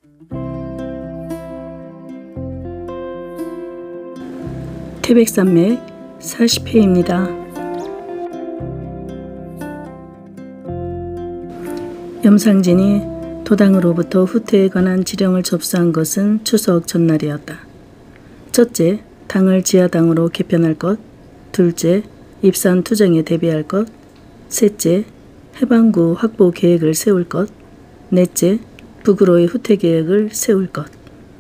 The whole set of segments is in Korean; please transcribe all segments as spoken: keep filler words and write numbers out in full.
태백산맥 사십 회입니다. 염상진이 도당으로부터 후퇴에 관한 지령을 접수한 것은 추석 전날이었다. 첫째, 당을 지하당으로 개편할 것. 둘째, 입산 투쟁에 대비할 것. 셋째, 해방구 확보 계획을 세울 것. 넷째, 북으로의 후퇴 계획을 세울 것.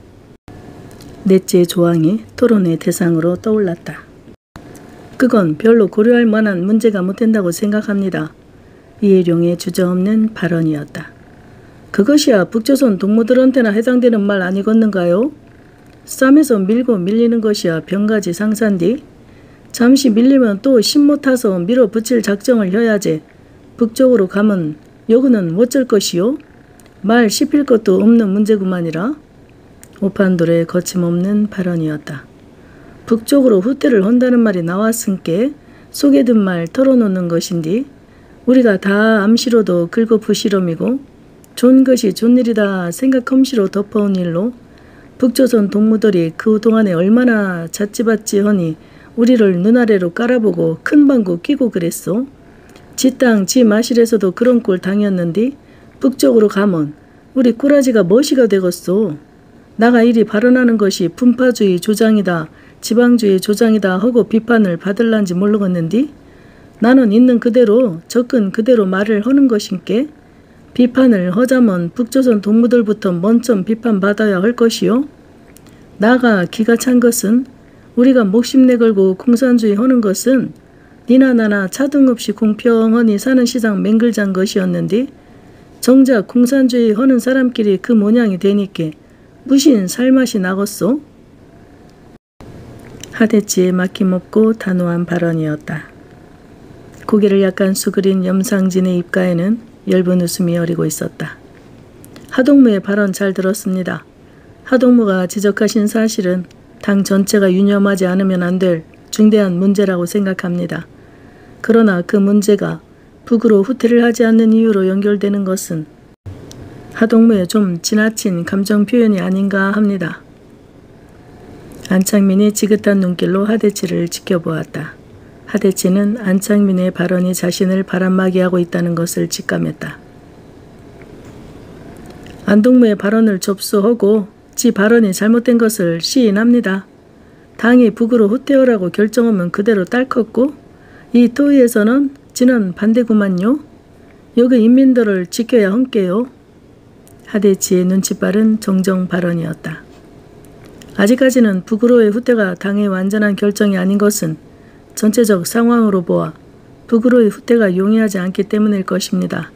넷째 조항이 토론의 대상으로 떠올랐다. 그건 별로 고려할 만한 문제가 못 된다고 생각합니다. 이해룡의 주저없는 발언이었다. 그것이야 북조선 동무들한테나 해당되는 말 아니겠는가요? 쌈에서 밀고 밀리는 것이야 병가지 상산디. 잠시 밀리면 또 신못 타서 밀어붙일 작정을 해야지. 북쪽으로 가면 여기는 어쩔 것이요? 말 씹힐 것도 없는 문제구만이라. 오판돌의 거침없는 발언이었다. 북쪽으로 후퇴를 한다는 말이 나왔은께 속에 든 말 털어놓는 것인디 우리가 다 암시로도 긁어부시럼이고 좋은 것이 좋은 일이다 생각함시로 덮어온 일로 북조선 동무들이 그동안에 얼마나 잣지밭지 허니 우리를 눈아래로 깔아보고 큰 방구 끼고 그랬소. 지 땅 지 마실에서도 그런 꼴 당했는디 북쪽으로 가면 우리 꼬라지가 멋이가 되겠소. 나가 이리 발언하는 것이 분파주의 조장이다 지방주의 조장이다 하고 비판을 받을란지 모르겠는디 나는 있는 그대로 접근 그대로 말을 하는 것인께 비판을 하자면 북조선 동무들부터 먼저 비판받아야 할 것이요. 나가 기가 찬 것은 우리가 목심내 걸고 공산주의 하는 것은 니나 나나 차등 없이 공평하니 사는 시장 맹글잔 것이었는데 정작 공산주의 하는 사람끼리 그 모양이 되니께 무신 살맛이 나겠소? 하대치에 막힘없고 단호한 발언이었다. 고개를 약간 수그린 염상진의 입가에는 엷은 웃음이 어리고 있었다. 하동무의 발언 잘 들었습니다. 하동무가 지적하신 사실은 당 전체가 유념하지 않으면 안 될 중대한 문제라고 생각합니다. 그러나 그 문제가 북으로 후퇴를 하지 않는 이유로 연결되는 것은 하동무의 좀 지나친 감정 표현이 아닌가 합니다. 안창민이 지긋한 눈길로 하대치를 지켜보았다. 하대치는 안창민의 발언이 자신을 바람막이 하고 있다는 것을 직감했다. 안동무의 발언을 접수하고 지 발언이 잘못된 것을 시인합니다. 당이 북으로 후퇴하라고 결정하면 그대로 딸컸고 이 토의에서는 지는 반대구만요. 여기 인민들을 지켜야 함께요. 하대치의 눈치 빠른 정정 발언이었다. 아직까지는 북으로의 후퇴가 당의 완전한 결정이 아닌 것은 전체적 상황으로 보아 북으로의 후퇴가 용이하지 않기 때문일 것입니다.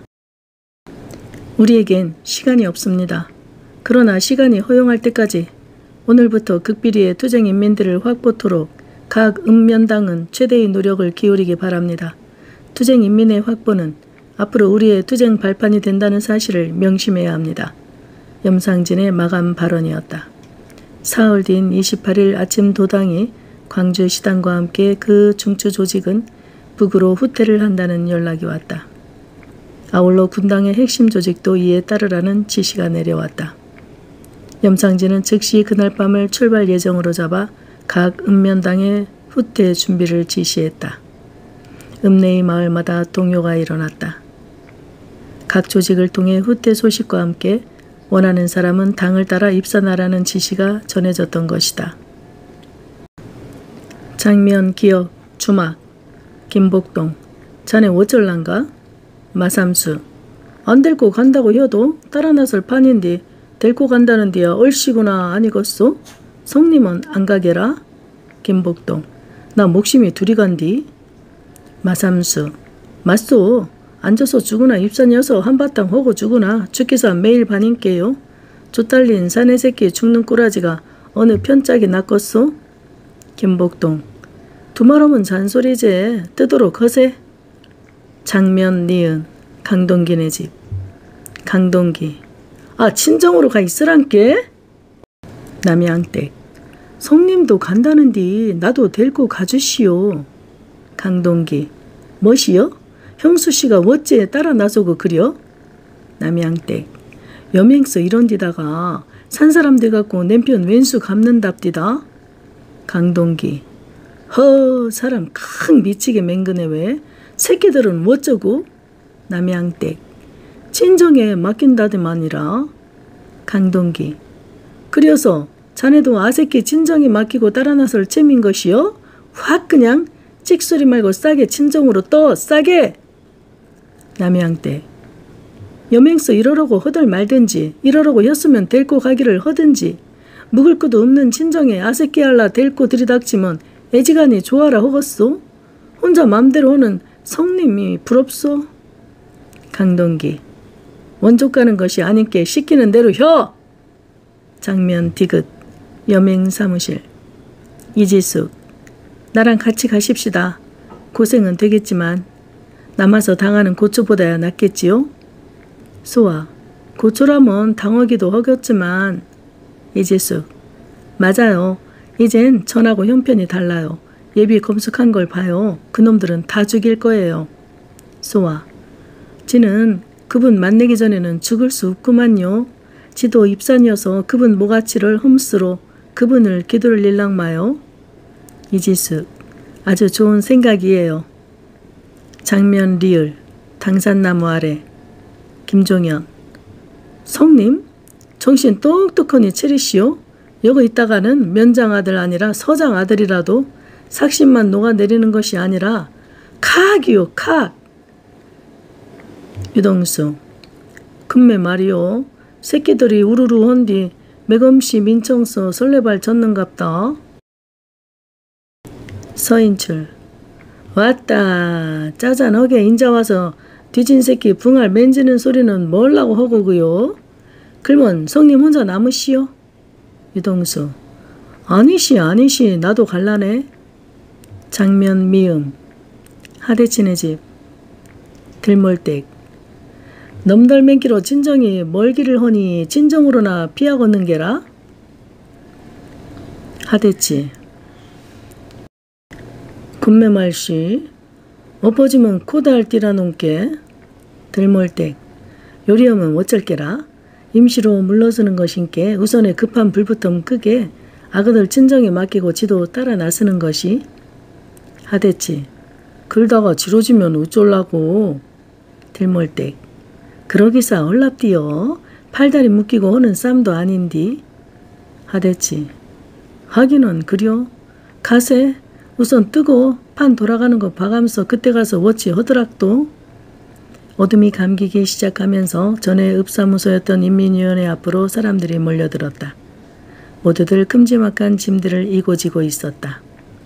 우리에겐 시간이 없습니다. 그러나 시간이 허용할 때까지 오늘부터 극비리의 투쟁 인민들을 확보토록 각 읍면당은 최대의 노력을 기울이기 바랍니다. 투쟁 인민의 확보는 앞으로 우리의 투쟁 발판이 된다는 사실을 명심해야 합니다. 염상진의 마감 발언이었다. 사흘 뒤인 이십팔 일 아침 도당이 광주 시당과 함께 그 중추 조직은 북으로 후퇴를 한다는 연락이 왔다. 아울러 군당의 핵심 조직도 이에 따르라는 지시가 내려왔다. 염상진은 즉시 그날 밤을 출발 예정으로 잡아 각 읍면당의 후퇴 준비를 지시했다. 읍내의 마을마다 동요가 일어났다. 각 조직을 통해 후퇴 소식과 함께 원하는 사람은 당을 따라 입산하라는 지시가 전해졌던 것이다. 장면, 기억, 주막, 김복동, 자네 어쩔란가? 마삼수, 안 데리고 간다고 해도 따라 나설 판인데 데리고 간다는데야 얼씨구나 아니겠소? 성님은 안 가게라? 김복동, 나 목심이 둘이 간디? 마삼수, 맞소. 앉아서 죽으나 입산여서 한바탕 하고 죽으나 죽기사 매일 반인께요. 쫓달린 사내 새끼 죽는 꼬라지가 어느 편짝이 낫겠소? 김복동, 두말하면 잔소리제 뜨도록 허세. 장면, 니은, 강동기네 집. 강동기, 아 친정으로 가 있으란께? 남양댁, 성님도 간다는디 나도 데리고 가주시오. 강동기, 멋이요? 형수씨가 어째 따라 나서고 그려? 남양댁, 여맹서 이런 디다가 산 사람들 갖고 남편 왼수 갚는답디다. 강동기. 허 사람 큰 미치게 맹그네 왜. 새끼들은 어쩌고. 남양댁. 친정에 맡긴다더만이라. 강동기. 그려서 자네도 아새끼 친정에 맡기고 따라 나설 셈인 것이요? 확 그냥 찍소리 말고 싸게 친정으로 떠 싸게. 남양댁. 여맹서 이러라고 허들 말든지 이러라고 혔으면 데리고 가기를 허든지 묵을 것도 없는 친정에 아새끼 할라 데리고 들이닥치면 애지간히 좋아라 허겄소? 혼자 맘대로 하는 성님이 부럽소? 강동기. 원족 가는 것이 아닌께 시키는 대로 혀! 장면 디귿. 여맹 사무실. 이지숙. 나랑 같이 가십시다. 고생은 되겠지만 남아서 당하는 고초보다야 낫겠지요? 소아. 고초라면 당하기도 허겼지만. 이지숙. 맞아요. 이젠 전하고 형편이 달라요. 예비 검숙한 걸 봐요. 그놈들은 다 죽일 거예요. 소아. 지는 그분 만나기 전에는 죽을 수 없구만요. 지도 입산이어서 그분 모가치를 흠수로 그분을 기도를 일랑마요. 이지숙. 아주 좋은 생각이에요. 장면 리을. 당산나무 아래. 김종현. 성님? 정신 똑똑하니 차리시오. 여기 있다가는 면장 아들 아니라 서장 아들이라도 삭신만 녹아내리는 것이 아니라 칵이요 칵. 유동수. 금매 말이요. 새끼들이 우르르 헌디 매검시 민청서 설레발 졌는갑다. 서인출. 왔다. 짜잔하게 인자 와서 뒤진 새끼 붕알 맨지는 소리는 뭘라고 하고 그요? 그러면 성님 혼자 남으시오? 유동수. 아니시 아니시 나도 갈라네. 장면 미음. 하대친의 집. 들몰댁. 넘덜맨기로 친정이 멀기를 허니 친정으로나 피하겠는 게라? 하대치. 군매말씨. 엎어지면 코다알 띠라놓게. 들몰댁. 요리하면 어쩔게라. 임시로 물러서는 것인께 우선에 급한 불부터 끄게 아그들 친정에 맡기고 지도 따라 나서는 것이. 하대치. 글다가 지러지면 어쩔라고. 들몰댁. 그러기사 얼랍디요. 팔다리 묶이고 하는 쌈도 아닌디. 하대치. 하기는 그려. 가세. 우선 뜨고 판 돌아가는 거 봐가면서 그때 가서 워치 허드락도. 어둠이 감기기 시작하면서 전에 읍사무소였던 인민위원회 앞으로 사람들이 몰려들었다. 모두들 큼지막한 짐들을 이고지고 있었다.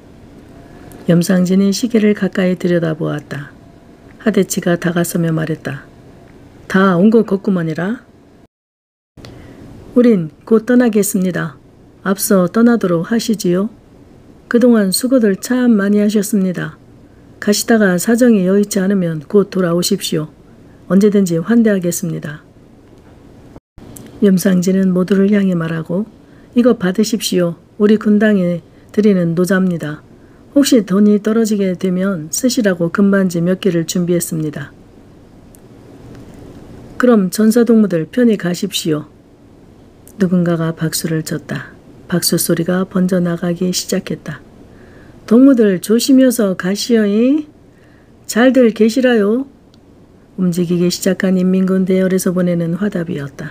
염상진이 시계를 가까이 들여다보았다. 하대치가 다가서며 말했다. 다 온 거 같구먼이라. 우린 곧 떠나겠습니다. 앞서 떠나도록 하시지요. 그동안 수고들 참 많이 하셨습니다. 가시다가 사정이 여의치 않으면 곧 돌아오십시오. 언제든지 환대하겠습니다. 염상진은 모두를 향해 말하고 이거 받으십시오. 우리 군당에 드리는 노자입니다. 혹시 돈이 떨어지게 되면 쓰시라고 금반지 몇 개를 준비했습니다. 그럼 전사동무들 편히 가십시오. 누군가가 박수를 쳤다. 박수 소리가 번져나가기 시작했다. 동무들 조심해서 가시오이. 잘들 계시라요. 움직이기 시작한 인민군 대열에서 보내는 화답이었다.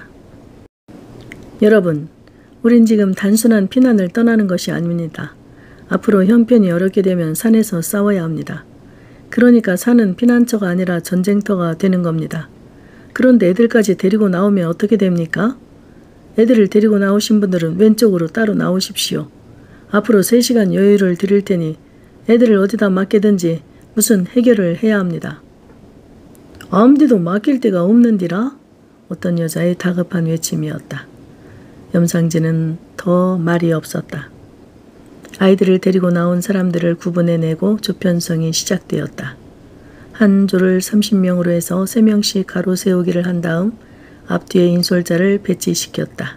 여러분, 우린 지금 단순한 피난을 떠나는 것이 아닙니다. 앞으로 형편이 어렵게 되면 산에서 싸워야 합니다. 그러니까 산은 피난처가 아니라 전쟁터가 되는 겁니다. 그런데 애들까지 데리고 나오면 어떻게 됩니까? 애들을 데리고 나오신 분들은 왼쪽으로 따로 나오십시오. 앞으로 세 시간 여유를 드릴 테니 애들을 어디다 맡기든지 무슨 해결을 해야 합니다. 아무데도 맡길 데가 없는디라? 어떤 여자의 다급한 외침이었다. 염상진은 더 말이 없었다. 아이들을 데리고 나온 사람들을 구분해내고 조편성이 시작되었다. 한 조를 삼십 명으로 해서 세 명씩 가로 세우기를 한 다음 앞뒤에 인솔자를 배치시켰다.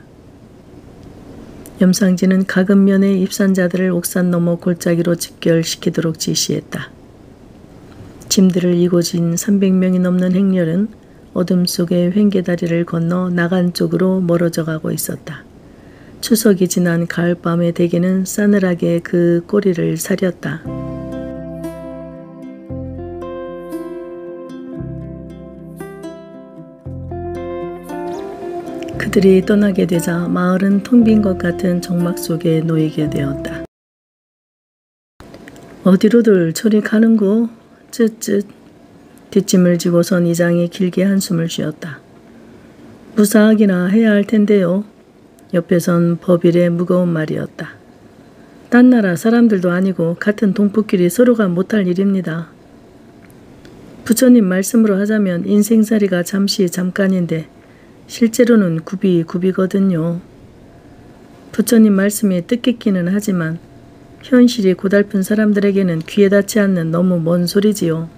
염상진은 가급면의 입산자들을 옥산 너머 골짜기로 직결시키도록 지시했다. 짐들을 이고 진 삼백 명이 넘는 행렬은 어둠 속의 횡계다리를 건너 나간 쪽으로 멀어져 가고 있었다. 추석이 지난 가을밤의 대기는 싸늘하게 그 꼬리를 사렸다. 그들이 떠나게 되자 마을은 텅 빈 것 같은 정막 속에 놓이게 되었다. 어디로들 저리 가는고? 쯧쯧. 뒷짐을 지고선 이장이 길게 한숨을 쉬었다. 무사하기나 해야 할 텐데요. 옆에선 법일의 무거운 말이었다. 딴 나라 사람들도 아니고 같은 동포끼리 서로가 못할 일입니다. 부처님 말씀으로 하자면 인생살이가 잠시 잠깐인데 실제로는 굽이 굽이거든요. 부처님 말씀이 뜻깊기는 하지만 현실이 고달픈 사람들에게는 귀에 닿지 않는 너무 먼 소리지요.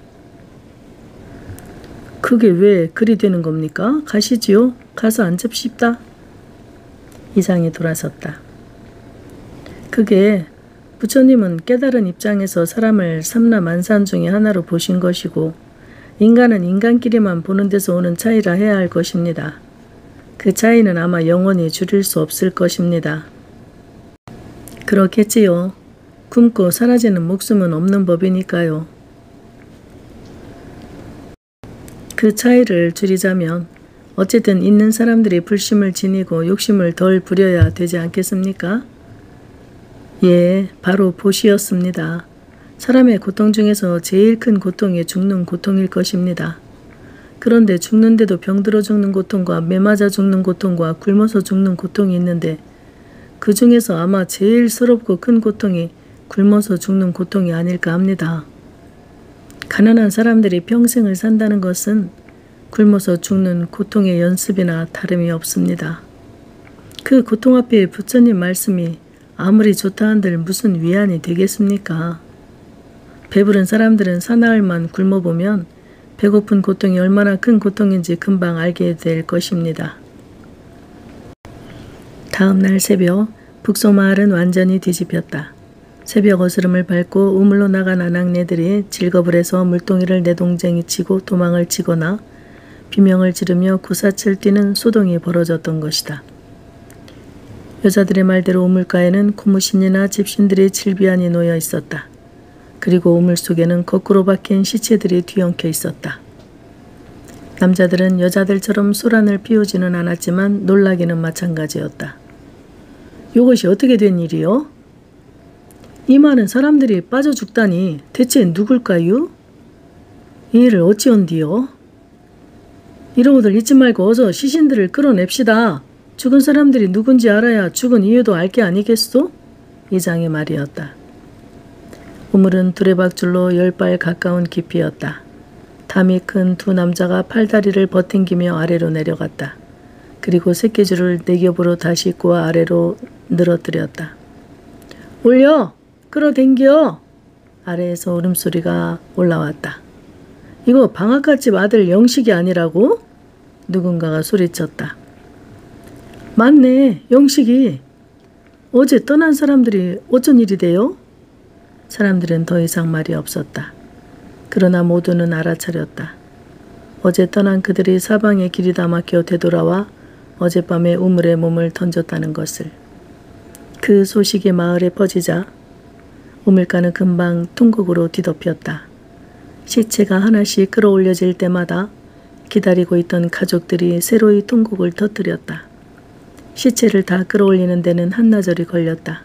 그게 왜 그리 되는 겁니까? 가시지요. 가서 앉읍시다. 이장이 돌아섰다. 그게 부처님은 깨달은 입장에서 사람을 삼라만산 중에 하나로 보신 것이고 인간은 인간끼리만 보는 데서 오는 차이라 해야 할 것입니다. 그 차이는 아마 영원히 줄일 수 없을 것입니다. 그렇겠지요. 굶고 사라지는 목숨은 없는 법이니까요. 그 차이를 줄이자면 어쨌든 있는 사람들이 불심을 지니고 욕심을 덜 부려야 되지 않겠습니까? 예, 바로 보시였습니다. 사람의 고통 중에서 제일 큰 고통이 죽는 고통일 것입니다. 그런데 죽는데도 병들어 죽는 고통과 매맞아 죽는 고통과 굶어서 죽는 고통이 있는데 그 중에서 아마 제일 서럽고 큰 고통이 굶어서 죽는 고통이 아닐까 합니다. 가난한 사람들이 평생을 산다는 것은 굶어서 죽는 고통의 연습이나 다름이 없습니다. 그 고통 앞에 부처님 말씀이 아무리 좋다 한들 무슨 위안이 되겠습니까? 배부른 사람들은 사나흘만 굶어보면 배고픈 고통이 얼마나 큰 고통인지 금방 알게 될 것입니다. 다음 날 새벽 북소마을은 완전히 뒤집혔다. 새벽 어스름을 밟고 우물로 나간 아낙네들이 질겁을 물동이를 내동쟁이 치고 도망을 치거나 비명을 지르며 구사칠 뛰는 소동이 벌어졌던 것이다. 여자들의 말대로 우물가에는 고무신이나 집신들의 질비안이 놓여 있었다. 그리고 우물 속에는 거꾸로 박힌 시체들이 뒤엉켜 있었다. 남자들은 여자들처럼 소란을 피우지는 않았지만 놀라기는 마찬가지였다. 이것이 어떻게 된 일이요? 이 많은 사람들이 빠져 죽다니 대체 누굴까요? 이 일을 어찌언디요? 이런 것들 잊지 말고 어서 시신들을 끌어냅시다. 죽은 사람들이 누군지 알아야 죽은 이유도 알 게 아니겠소? 이장의 말이었다. 우물은 두레박줄로 열 발 가까운 깊이였다. 담이 큰 두 남자가 팔다리를 버팅기며 아래로 내려갔다. 그리고 새끼줄을 네 겹으로 다시 꼬아 아래로 늘어뜨렸다. 올려! 끌어당겨! 아래에서 울음소리가 올라왔다. 이거 방앗갓집 아들 영식이 아니라고? 누군가가 소리쳤다. 맞네, 영식이. 어제 떠난 사람들이 어쩐 일이 돼요? 사람들은 더 이상 말이 없었다. 그러나 모두는 알아차렸다. 어제 떠난 그들이 사방에 길이 다 막혀 되돌아와 어젯밤에 우물에 몸을 던졌다는 것을. 그 소식이 마을에 퍼지자 우물가는 금방 퉁국으로 뒤덮였다. 시체가 하나씩 끌어올려질 때마다 기다리고 있던 가족들이 새로이 퉁국을 터뜨렸다. 시체를 다 끌어올리는 데는 한나절이 걸렸다.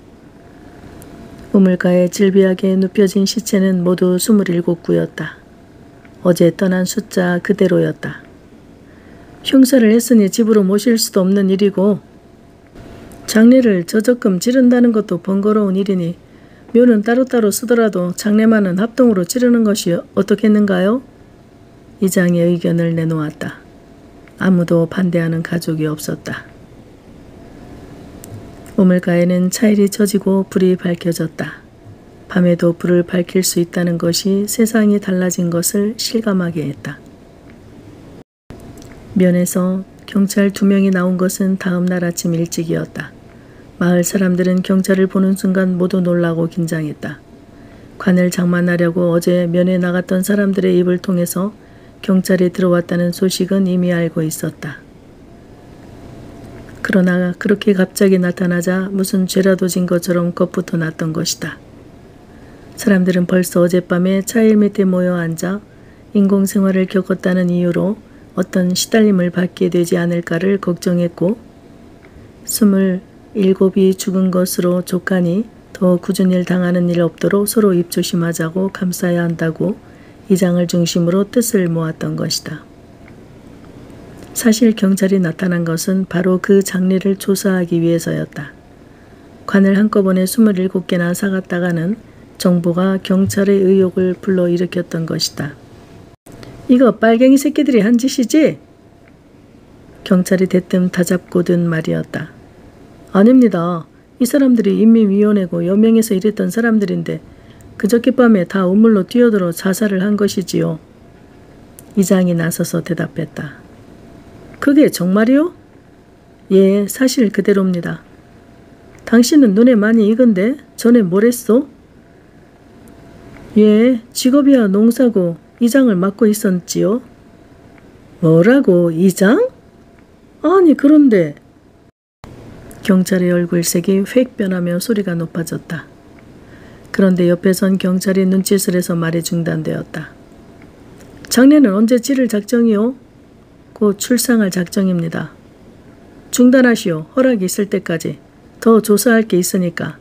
우물가에 질비하게 눕혀진 시체는 모두 스물일곱 구였다. 어제 떠난 숫자 그대로였다. 흉사를 했으니 집으로 모실 수도 없는 일이고 장례를 저적금 치른다는 것도 번거로운 일이니 묘는 따로따로 쓰더라도 장례만은 합동으로 치르는 것이 어떻겠는가요? 이장의 의견을 내놓았다. 아무도 반대하는 가족이 없었다. 우물가에는 차일이 젖이고 불이 밝혀졌다. 밤에도 불을 밝힐 수 있다는 것이 세상이 달라진 것을 실감하게 했다. 면에서 경찰 두 명이 나온 것은 다음 날 아침 일찍이었다. 마을 사람들은 경찰을 보는 순간 모두 놀라고 긴장했다. 관을 장만하려고 어제 면에 나갔던 사람들의 입을 통해서 경찰이 들어왔다는 소식은 이미 알고 있었다. 그러나 그렇게 갑자기 나타나자 무슨 죄라도 진 것처럼 겁부터 났던 것이다. 사람들은 벌써 어젯밤에 차일 밑에 모여 앉아 인공생활을 겪었다는 이유로 어떤 시달림을 받게 되지 않을까를 걱정했고, 스물일곱이 죽은 것으로 족하니 더 굳은 일 당하는 일 없도록 서로 입조심하자고 감싸야 한다고 이장을 중심으로 뜻을 모았던 것이다. 사실 경찰이 나타난 것은 바로 그 장례를 조사하기 위해서였다. 관을 한꺼번에 스물일곱 개나 사갔다가는 정보가 경찰의 의혹을 불러일으켰던 것이다. 이거 빨갱이 새끼들이 한 짓이지? 경찰이 대뜸 다잡고든 말이었다. 아닙니다. 이 사람들이 인민위원회고 여명에서 일했던 사람들인데 그저께 밤에 다 우물로 뛰어들어 자살을 한 것이지요. 이장이 나서서 대답했다. 그게 정말이요? 예, 사실 그대로입니다. 당신은 눈에 많이 익은데 전에 뭘 했어? 예, 직업이야 농사고 이장을 맡고 있었지요. 뭐라고, 이장? 아니 그런데. 경찰의 얼굴색이 획 변하며 소리가 높아졌다. 그런데 옆에선 경찰이 눈짓을 해서 말이 중단되었다. 장례는 언제 치를 작정이요? 곧 출상할 작정입니다. 중단하시오. 허락이 있을 때까지. 더 조사할 게 있으니까.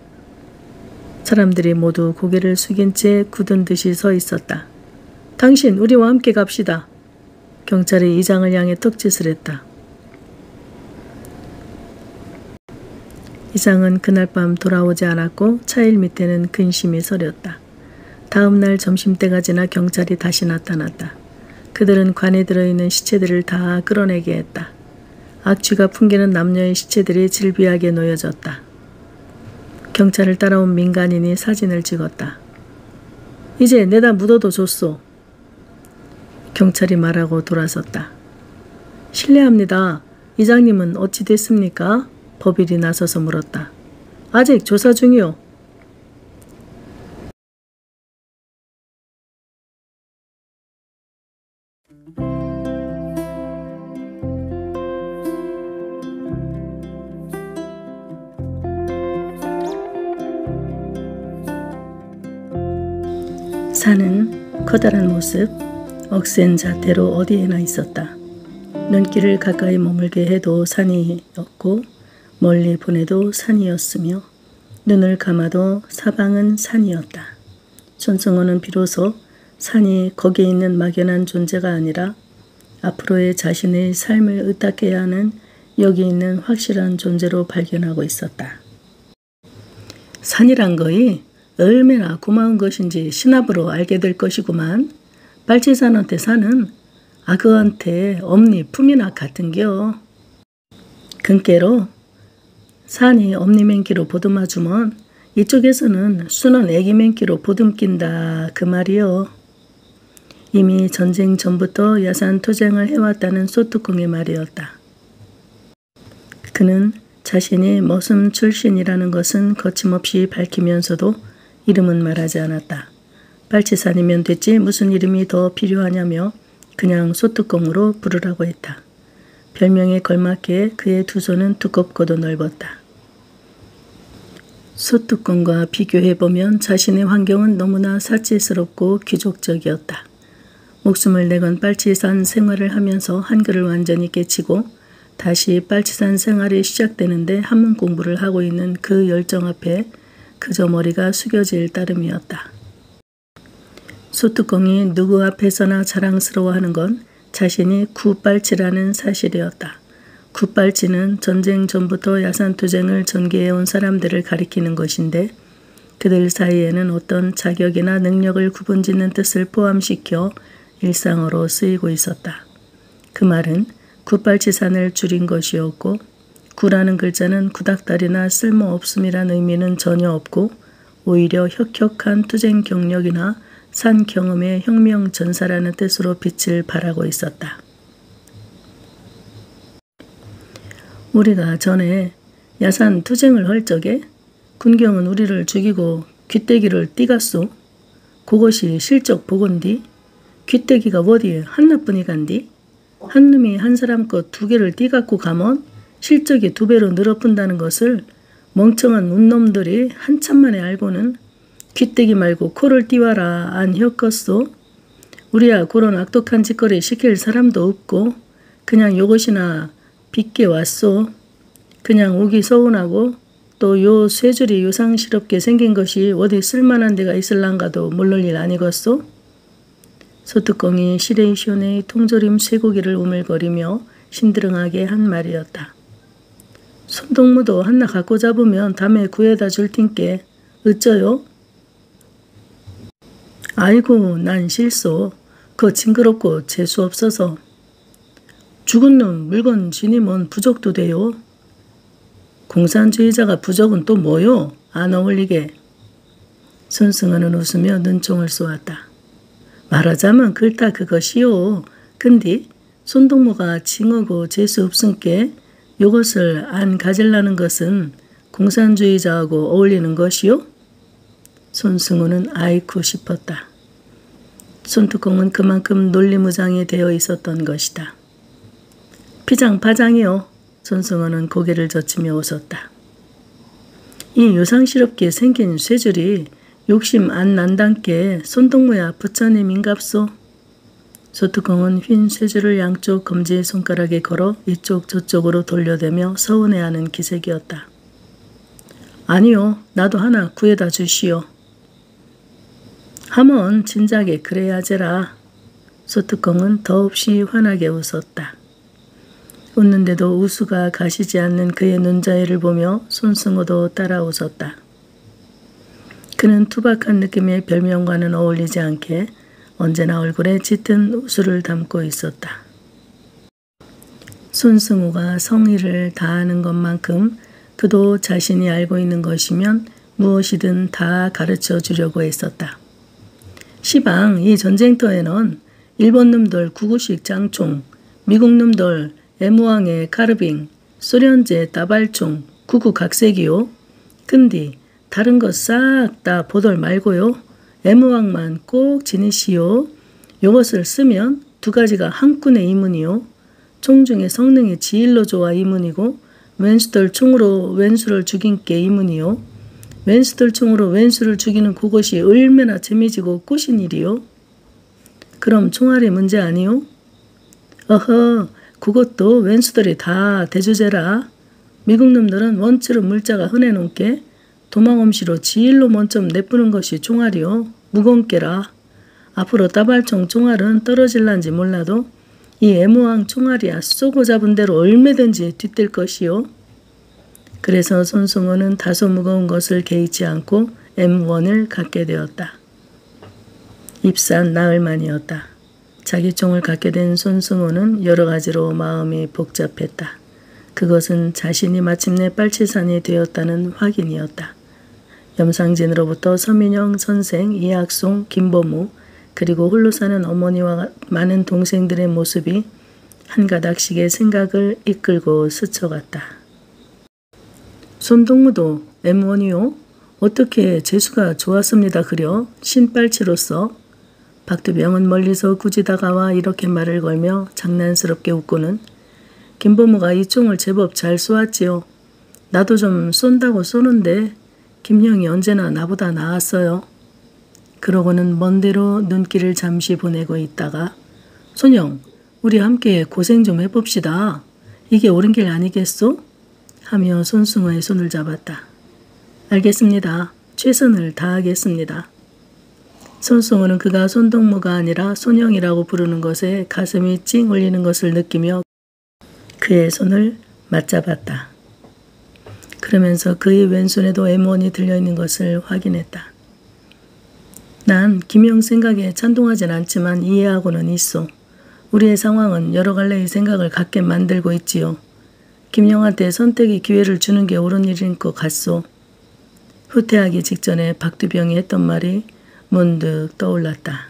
사람들이 모두 고개를 숙인 채 굳은 듯이 서 있었다. 당신 우리와 함께 갑시다. 경찰이 이장을 향해 턱짓을 했다. 이장은 그날 밤 돌아오지 않았고 차일 밑에는 근심이 서렸다. 다음 날 점심때가 지나 경찰이 다시 나타났다. 그들은 관에 들어있는 시체들을 다 끌어내게 했다. 악취가 풍기는 남녀의 시체들이 질비하게 놓여졌다. 경찰을 따라온 민간인이 사진을 찍었다. 이제 내다 묻어도 좋소. 경찰이 말하고 돌아섰다. 실례합니다. 이장님은 어찌 됐습니까? 법일이 나서서 물었다. 아직 조사 중이요. 산은 커다란 모습, 억센 자태로 어디에나 있었다. 눈길을 가까이 머물게 해도 산이었고 멀리 보내도 산이었으며 눈을 감아도 사방은 산이었다. 손승호는 비로소 산이 거기에 있는 막연한 존재가 아니라 앞으로의 자신의 삶을 의탁해야 하는 여기 있는 확실한 존재로 발견하고 있었다. 산이란 거이 얼마나 고마운 것인지 신압으로 알게 될 것이구만. 발치산한테 산은 악어한테 엄니 품이나 같은겨. 근께로 산이 엄니맹기로 보듬어주면 이쪽에서는 순한 애기맹기로 보듬낀다 그 말이요. 이미 전쟁 전부터 야산투쟁을 해왔다는 소뚜껑의 말이었다. 그는 자신이 머슴 출신이라는 것은 거침없이 밝히면서도 이름은 말하지 않았다. 발치산이면 됐지 무슨 이름이 더 필요하냐며 그냥 소뚜껑으로 부르라고 했다. 별명에 걸맞게 그의 두 손은 두껍고도 넓었다. 소뚜껑과 비교해보면 자신의 환경은 너무나 사치스럽고 귀족적이었다. 목숨을 내건 빨치산 생활을 하면서 한글을 완전히 깨치고 다시 빨치산 생활이 시작되는데 한문 공부를 하고 있는 그 열정 앞에 그저 머리가 숙여질 따름이었다. 소뚜껑이 누구 앞에서나 자랑스러워하는 건 자신이 구빨치라는 사실이었다. 구빨치는 전쟁 전부터 야산투쟁을 전개해온 사람들을 가리키는 것인데 그들 사이에는 어떤 자격이나 능력을 구분짓는 뜻을 포함시켜 일상어로 쓰이고 있었다. 그 말은 구빨치산을 줄인 것이었고 구라는 글자는 구닥다리나 쓸모없음이란 의미는 전혀 없고 오히려 혁혁한 투쟁 경력이나 산 경험의 혁명 전사라는 뜻으로 빛을 발하고 있었다. 우리가 전에 야산 투쟁을 할 적에 군경은 우리를 죽이고 귀때기를 띠갔소. 그것이 실적 보건디 귀때기가 어디 한나뿐이 간디? 한 놈이 한 사람 것 두 개를 띠갖고 가면 실적이 두 배로 늘어푼다는 것을 멍청한 운놈들이 한참 만에 알고는 귀때기 말고 코를 띄워라 안 혔겠소? 우리야 그런 악독한 짓거리 시킬 사람도 없고 그냥 요것이나 빚게 왔소. 그냥 오기 서운하고 또 요 쇠줄이 요상스럽게 생긴 것이 어디 쓸만한 데가 있을란가도 모를 일 아니겠소? 소뚜껑이 시레이션의 통조림 쇠고기를 우물거리며 신드렁하게 한 말이었다. 손동무도 하나 갖고 잡으면 담에 구해다 줄 텐께 어쩌요? 아이고 난 실소. 그 징그럽고 재수 없어서. 죽은 놈 물건 지니면 부적도 돼요. 공산주의자가 부적은 또 뭐요? 안 어울리게. 손승헌은 웃으며 눈총을 쏘았다. 말하자면 글다 그것이요. 근데 손동무가 징하고 재수 없은께 요것을 안 가질라는 것은 공산주의자하고 어울리는 것이요? 손승헌은 아이쿠 싶었다. 손뚜껑은 그만큼 논리무장이 되어 있었던 것이다. 피장파장이요. 손승헌은 고개를 젖히며 웃었다. 이 요상스럽게 생긴 쇠줄이 욕심 안 난단께 손동무야 부처님인갑소. 소뚜껑은 휜 쇠줄을 양쪽 검지손가락에 걸어 이쪽 저쪽으로 돌려대며 서운해하는 기색이었다. 아니요. 나도 하나 구해다 주시오. 하면 진작에 그래야제라. 소뚜껑은 더없이 환하게 웃었다. 웃는데도 우수가 가시지 않는 그의 눈자위를 보며 손승호도 따라 웃었다. 그는 투박한 느낌의 별명과는 어울리지 않게 언제나 얼굴에 짙은 웃음을 담고 있었다. 손승호가 성의를 다하는 것만큼 그도 자신이 알고 있는 것이면 무엇이든 다 가르쳐 주려고 했었다. 시방 이 전쟁터에는 일본 놈들 구구식 장총, 미국 놈들 에무왕의 카르빙, 소련제 따발총, 구구 각색이요. 근데 다른 것 싹 다 보돌 말고요. 에무왕만 꼭 지니시오. 요것을 쓰면 두 가지가 한꾼의 이문이요. 총 중에 성능이 지일로 좋아 이문이고 왼수들 총으로 왼수를 죽인 게 이문이요. 왼수들 총으로 왼수를 죽이는 그것이 얼마나 재미지고 꼬신 일이요. 그럼 총알이 문제 아니요? 어허 그것도 왼수들이 다 대주제라. 미국 놈들은 원치로 물자가 흔해놓게 도망엄시로 지일로 먼점 내뿌는 것이 총알이요. 무거운께라. 앞으로 따발총 총알은 떨어질란지 몰라도 이 에무왕 총알이야 쏘고 잡은 대로 얼마든지 뒤뜰 것이요. 그래서 손승헌은 다소 무거운 것을 개의치 않고 엠원을 갖게 되었다. 입산 나흘 만이었다. 자기 총을 갖게 된 손승헌은 여러 가지로 마음이 복잡했다. 그것은 자신이 마침내 빨치산이 되었다는 확인이었다. 염상진으로부터 서민영 선생, 이학송, 김범우 그리고 홀로 사는 어머니와 많은 동생들의 모습이 한 가닥씩의 생각을 이끌고 스쳐갔다. 손동무도 엠원이요? 어떻게 재수가 좋았습니다 그려? 신빨치로서. 박두병은 멀리서 굳이 다가와 이렇게 말을 걸며 장난스럽게 웃고는 김범우가 이 총을 제법 잘 쏘았지요. 나도 좀 쏜다고 쏘는데 김형이 언제나 나보다 나았어요. 그러고는 먼데로 눈길을 잠시 보내고 있다가 손영, 우리 함께 고생 좀 해봅시다. 이게 옳은 길 아니겠소? 하며 손승호의 손을 잡았다. 알겠습니다. 최선을 다하겠습니다. 손승호는 그가 손동무가 아니라 손영이라고 부르는 것에 가슴이 찡 울리는 것을 느끼며 그의 손을 맞잡았다. 그러면서 그의 왼손에도 엠원이 들려있는 것을 확인했다. 난 김영 생각에 찬동하진 않지만 이해하고는 있어. 우리의 상황은 여러 갈래의 생각을 갖게 만들고 있지요. 김영한테 선택의 기회를 주는 게 옳은 일인 것 같소. 후퇴하기 직전에 박두병이 했던 말이 문득 떠올랐다.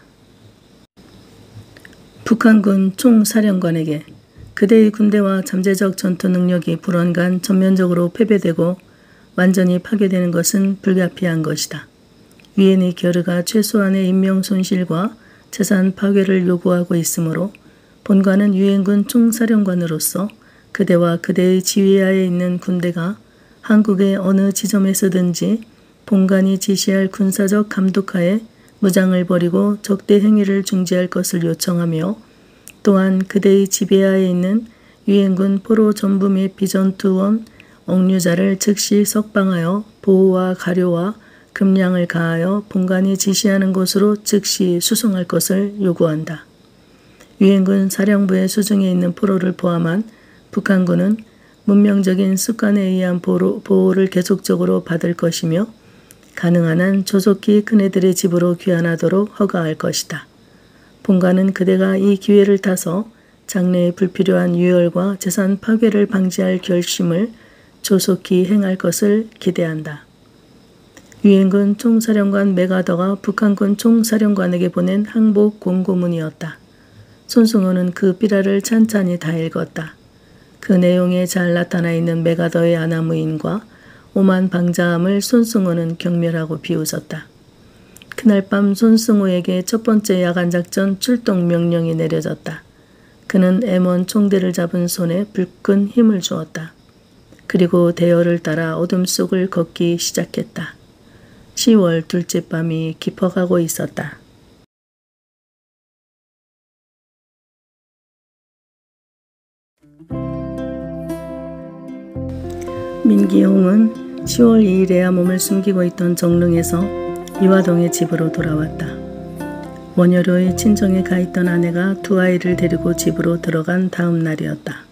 북한군 총사령관에게 그대의 군대와 잠재적 전투 능력이 불언간 전면적으로 패배되고 완전히 파괴되는 것은 불가피한 것이다. 위엔의 결의가 최소한의 인명 손실과 재산 파괴를 요구하고 있으므로 본관은 유엔군 총사령관으로서 그대와 그대의 지휘하에 있는 군대가 한국의 어느 지점에서든지 본관이 지시할 군사적 감독하에 무장을 벌이고 적대 행위를 중지할 것을 요청하며 또한 그대의 지배하에 있는 유엔군 포로 전부 및 비전투원 억류자를 즉시 석방하여 보호와 가료와 금량을 가하여 본관이 지시하는 곳으로 즉시 수송할 것을 요구한다. 유엔군 사령부의 수중에 있는 포로를 포함한 북한군은 문명적인 습관에 의한 보호, 보호를 계속적으로 받을 것이며 가능한 한 조속히 그네들의 집으로 귀환하도록 허가할 것이다. 본관은 그대가 이 기회를 타서 장래에 불필요한 유혈과 재산 파괴를 방지할 결심을 조속히 행할 것을 기대한다. 유엔군 총사령관 맥아더가 북한군 총사령관에게 보낸 항복 공고문이었다. 손승호는 그 삐라를 찬찬히 다 읽었다. 그 내용에 잘 나타나 있는 맥아더의 아나무인과 오만 방자함을 손승호는 경멸하고 비웃었다. 그날 밤 손승호에게 첫 번째 야간작전 출동 명령이 내려졌다. 그는 엠원 총대를 잡은 손에 불끈 힘을 주었다. 그리고 대열을 따라 어둠 속을 걷기 시작했다. 시월 둘째 밤이 깊어가고 있었다. 민기용은 시월 이일에야 몸을 숨기고 있던 정릉에서 이화동의 집으로 돌아왔다. 원효로의 친정에 가 있던 아내가 두 아이를 데리고 집으로 들어간 다음 날이었다.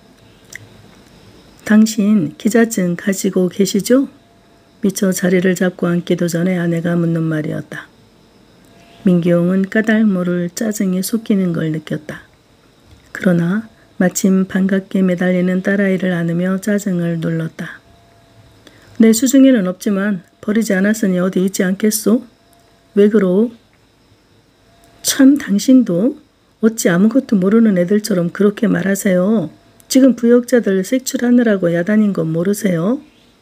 당신 기자증 가지고 계시죠? 미처 자리를 잡고 앉기도 전에 아내가 묻는 말이었다. 민기용은 까닭 모를 짜증이 솟기는 걸 느꼈다. 그러나 마침 반갑게 매달리는 딸아이를 안으며 짜증을 눌렀다. 내 수중에는 없지만 버리지 않았으니 어디 있지 않겠소? 왜 그러? 참 당신도 어찌 아무것도 모르는 애들처럼 그렇게 말하세요. 지금 부역자들 색출하느라고 야단인 건 모르세요?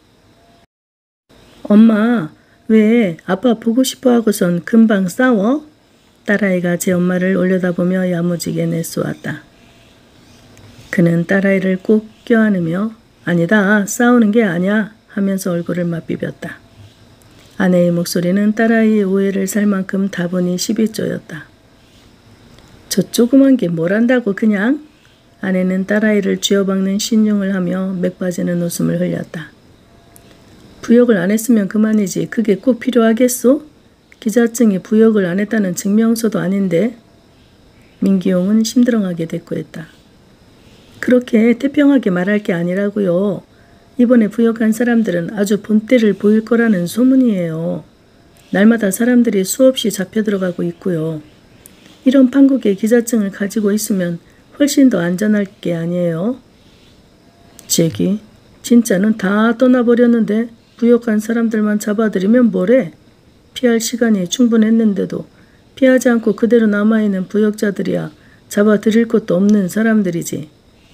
엄마, 왜 아빠 보고 싶어 하고선 금방 싸워? 딸아이가 제 엄마를 올려다보며 야무지게 내쏘았다. 그는 딸아이를 꼭 껴안으며 아니다, 싸우는 게 아니야 하면서 얼굴을 맞비볐다. 아내의 목소리는 딸아이의 오해를 살 만큼 다분히 시비 쪼였다. 저 조그만 게 뭘 안다고 그냥? 아내는 딸아이를 쥐어박는 신용을 하며 맥 빠지는 웃음을 흘렸다. 부역을 안 했으면 그만이지 그게 꼭 필요하겠소? 기자증이 부역을 안 했다는 증명서도 아닌데. 민기용은 심드렁하게 대꾸했다. 그렇게 태평하게 말할 게 아니라고요. 이번에 부역한 사람들은 아주 본때를 보일 거라는 소문이에요. 날마다 사람들이 수없이 잡혀 들어가고 있고요. 이런 판국의 기자증을 가지고 있으면 훨씬 더 안전할 게 아니에요. 제기, 진짜는 다 떠나버렸는데 부역한 사람들만 잡아들이면 뭐래? 피할 시간이 충분했는데도 피하지 않고 그대로 남아있는 부역자들이야 잡아들일 것도 없는 사람들이지.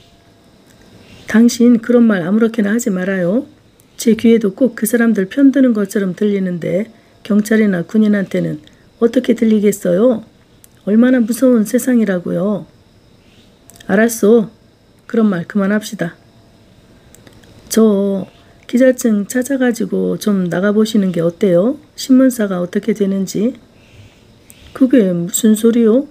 당신 그런 말 아무렇게나 하지 말아요. 제 귀에도 꼭 그 사람들 편드는 것처럼 들리는데 경찰이나 군인한테는 어떻게 들리겠어요? 얼마나 무서운 세상이라고요. 알았어. 그런 말 그만합시다. 저 기자증 찾아가지고 좀 나가보시는 게 어때요? 신문사가 어떻게 되는지. 그게 무슨 소리요?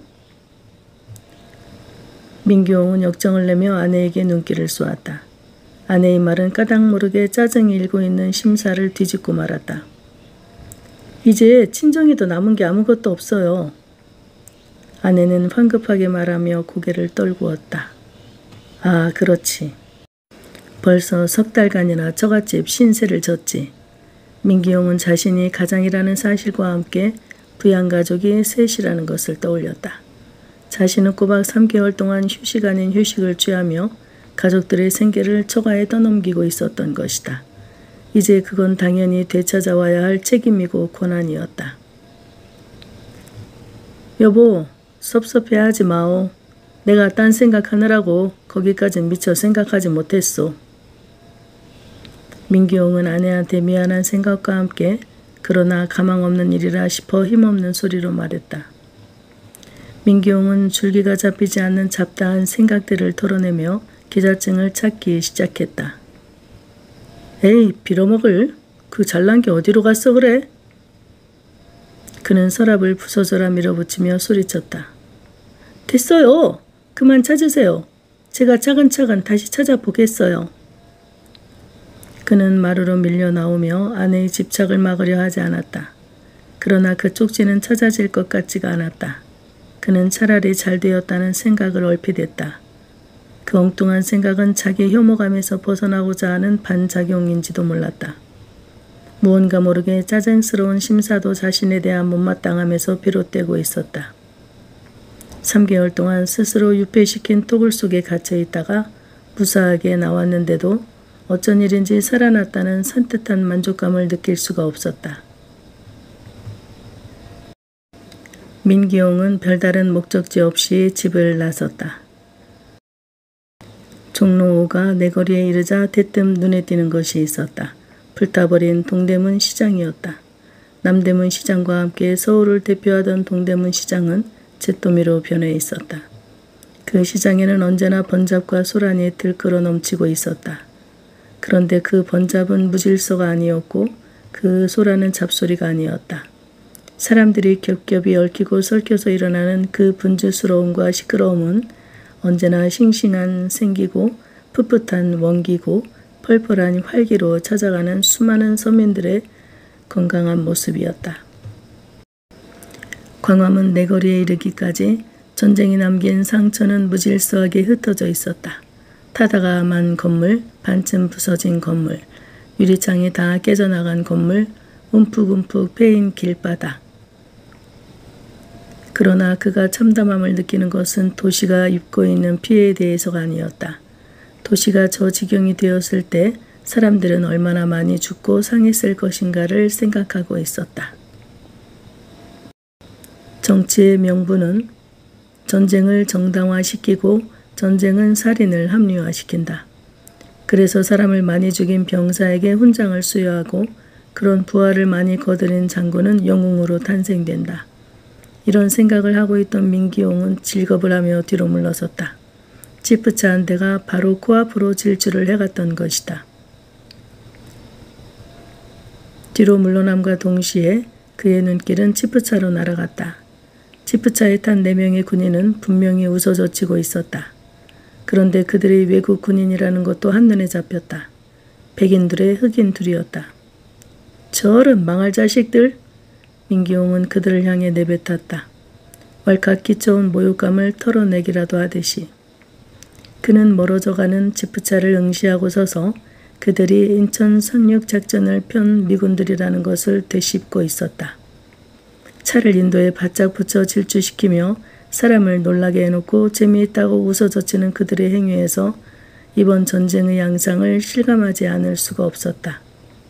민기용은 역정을 내며 아내에게 눈길을 쏘았다. 아내의 말은 까닭 모르게 짜증이 일고 있는 심사를 뒤집고 말았다. 이제 친정에도 남은 게 아무것도 없어요. 아내는 황급하게 말하며 고개를 떨구었다. 아, 그렇지. 벌써 석 달간이나 처갓집 신세를 졌지. 민기용은 자신이 가장이라는 사실과 함께 부양가족이 셋이라는 것을 떠올렸다. 자신은 꼬박 삼 개월 동안 휴식 아닌 휴식을 취하며 가족들의 생계를 처가에 떠넘기고 있었던 것이다. 이제 그건 당연히 되찾아와야 할 책임이고 권한이었다. 여보, 섭섭해하지 마오. 내가 딴 생각하느라고 거기까진 미처 생각하지 못했소. 민기용은 아내한테 미안한 생각과 함께 그러나 가망 없는 일이라 싶어 힘없는 소리로 말했다. 민기용은 줄기가 잡히지 않는 잡다한 생각들을 털어내며 계좌증을 찾기 시작했다. 에이, 빌어먹을. 그 잘난 게 어디로 갔어 그래? 그는 서랍을 부서져라 밀어붙이며 소리쳤다. 됐어요. 그만 찾으세요. 제가 차근차근 다시 찾아보겠어요. 그는 마루로 밀려 나오며 아내의 집착을 막으려 하지 않았다. 그러나 그 쪽지는 찾아질 것 같지가 않았다. 그는 차라리 잘 되었다는 생각을 얼핏 했다. 그 엉뚱한 생각은 자기 혐오감에서 벗어나고자 하는 반작용인지도 몰랐다. 무언가 모르게 짜증스러운 심사도 자신에 대한 못마땅함에서 비롯되고 있었다. 삼 개월 동안 스스로 유폐시킨 토굴 속에 갇혀 있다가 무사하게 나왔는데도 어쩐 일인지 살아났다는 산뜻한 만족감을 느낄 수가 없었다. 민기용은 별다른 목적지 없이 집을 나섰다. 종로 오가 내거리에 이르자 대뜸 눈에 띄는 것이 있었다. 불타버린 동대문 시장이었다. 남대문 시장과 함께 서울을 대표하던 동대문 시장은 잿더미로 변해 있었다. 그 시장에는 언제나 번잡과 소란이 들끓어 넘치고 있었다. 그런데 그 번잡은 무질서가 아니었고 그 소란은 잡소리가 아니었다. 사람들이 겹겹이 얽히고 설켜서 일어나는 그 분주스러움과 시끄러움은 언제나 싱싱한 생기고 풋풋한 원기고 펄펄한 활기로 찾아가는 수많은 서민들의 건강한 모습이었다. 광화문 내거리에 이르기까지 전쟁이 남긴 상처는 무질서하게 흩어져 있었다. 타다가 만 건물, 반쯤 부서진 건물, 유리창이 다 깨져나간 건물, 움푹움푹 패인 길바닥. 그러나 그가 참담함을 느끼는 것은 도시가 입고 있는 피해에 대해서가 아니었다. 도시가 저 지경이 되었을 때 사람들은 얼마나 많이 죽고 상했을 것인가를 생각하고 있었다. 정치의 명분은 전쟁을 정당화시키고 전쟁은 살인을 합리화시킨다. 그래서 사람을 많이 죽인 병사에게 훈장을 수여하고 그런 부하를 많이 거드린 장군은 영웅으로 탄생된다. 이런 생각을 하고 있던 민기용은 질겁을 하며 뒤로 물러섰다. 지프차 한 대가 바로 코앞으로 질주를 해갔던 것이다. 뒤로 물러남과 동시에 그의 눈길은 지프차로 날아갔다. 지프차에 탄 네 명의 군인은 분명히 웃어젖히고 있었다. 그런데 그들이 외국 군인이라는 것도 한눈에 잡혔다. 백인들의 흑인 둘이었다. 저런 망할 자식들! 민기용은 그들을 향해 내뱉었다. 왈칵 끼쳐온 모욕감을 털어내기라도 하듯이. 그는 멀어져가는 지프차를 응시하고 서서 그들이 인천 상륙작전을 편 미군들이라는 것을 되씹고 있었다. 차를 인도에 바짝 붙여 질주시키며 사람을 놀라게 해놓고 재미있다고 웃어젖히는 그들의 행위에서 이번 전쟁의 양상을 실감하지 않을 수가 없었다.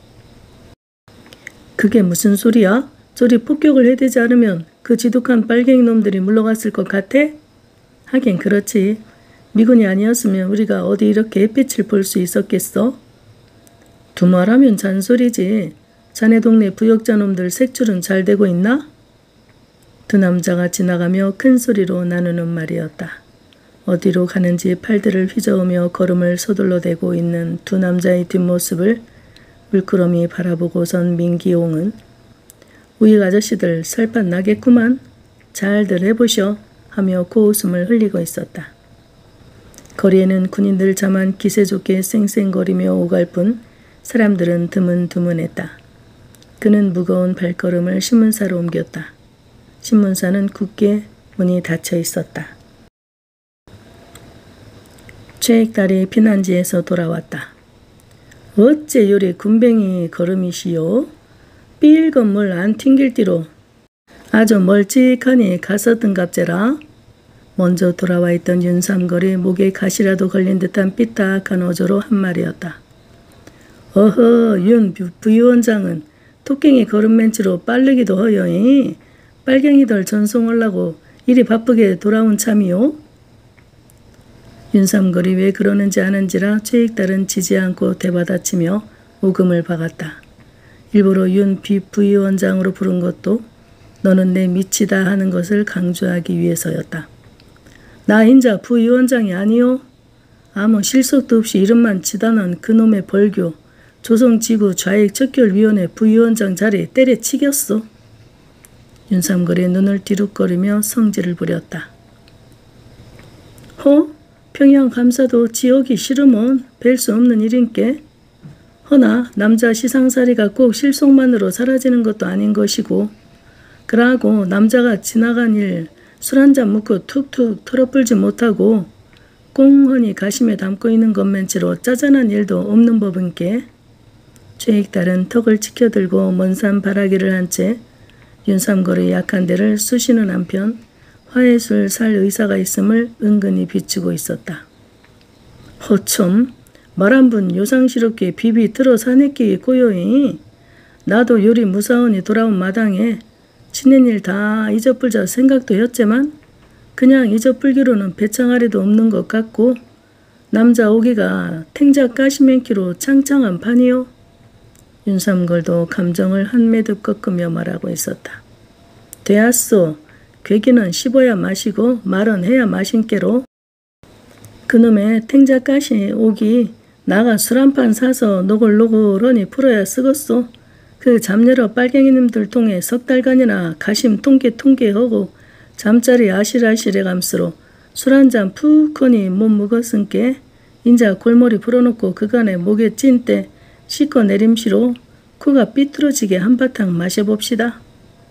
그게 무슨 소리야? 저리 폭격을 해대지 않으면 그 지독한 빨갱이 놈들이 물러갔을 것 같아? 하긴 그렇지. 미군이 아니었으면 우리가 어디 이렇게 햇빛을 볼 수 있었겠어? 두말하면 잔소리지. 자네 동네 부역자 놈들 색출은 잘 되고 있나? 두 남자가 지나가며 큰 소리로 나누는 말이었다. 어디로 가는지 팔들을 휘저으며 걸음을 서둘러대고 있는 두 남자의 뒷모습을 물끄러미 바라보고선 민기용은 우익 아저씨들 살판 나겠구만. 잘들 해보셔 하며 코웃음을 흘리고 있었다. 거리에는 군인들 자만 기세 좋게 쌩쌩거리며 오갈 뿐 사람들은 드문드문했다. 그는 무거운 발걸음을 신문사로 옮겼다. 신문사는 굳게 문이 닫혀 있었다. 최익달이 피난지에서 돌아왔다. 어째 요리 군뱅이 걸음이시오? 삘 건물 안 튕길띠로 아주 멀찍하니 가서 뜬갑제라. 먼저 돌아와 있던 윤삼걸이 목에 가시라도 걸린 듯한 삐딱한 어조로 한 말이었다. 어허, 윤 부위원장은 토깽이 걸음맨치로 빠르기도 허여이. 빨갱이들 전송하려고 이리 바쁘게 돌아온 참이요? 윤삼걸이 왜 그러는지 아는지라 최익달은 지지 않고 대받아치며 오금을 박았다. 일부러 윤 부위원장으로 부른 것도 너는 내 미치다 하는 것을 강조하기 위해서였다. 나 인자 부위원장이 아니요. 아무 실속도 없이 이름만 치다는 그놈의 벌교 조선지구 좌익척결위원회 부위원장 자리에 때려치겼어. 윤삼걸이 눈을 뒤룩거리며 성질을 부렸다. 허? 평양 감사도 지옥이 싫으면 뵐 수 없는 일인께. 허나 남자 시상사리가 꼭 실속만으로 사라지는 것도 아닌 것이고, 그러고 남자가 지나간 일 술 한잔 묻고 툭툭 털어불지 못하고 꽁헌히 가심에 담고 있는 것만치로 짜잔한 일도 없는 법인께. 최익달은 턱을 치켜들고 먼산 바라기를 한 채 윤삼걸의 약한 데를 쑤시는 한편 화해술 살 의사가 있음을 은근히 비추고 있었다. 허참, 말 한 분 요상스럽게 비비 들어 사내끼리 고요히. 나도 요리 무사원이 돌아온 마당에 지낸 일 다 잊어불자 생각도 했지만 그냥 잊어불기로는 배창아리도 없는 것 같고, 남자 오기가 탱자 가시맨키로 창창한 판이요. 윤삼걸도 감정을 한 매듭 꺾으며 말하고 있었다. 되었소. 괴기는 씹어야 마시고 말은 해야 마신께로. 그놈의 탱자 가시 오기 나가 술 한 판 사서 노골노골하니 풀어야 쓰겄소. 그 잠녀러 빨갱이님들 통해 석 달간이나 가심 통계통계하고 잠자리 아실아실해 감스로 술 한잔 푹하니 못 먹었은께 인자 골머리 풀어놓고 그간에 목에 찐 때 씻고 내림시로 코가 삐뚤어지게 한바탕 마셔봅시다.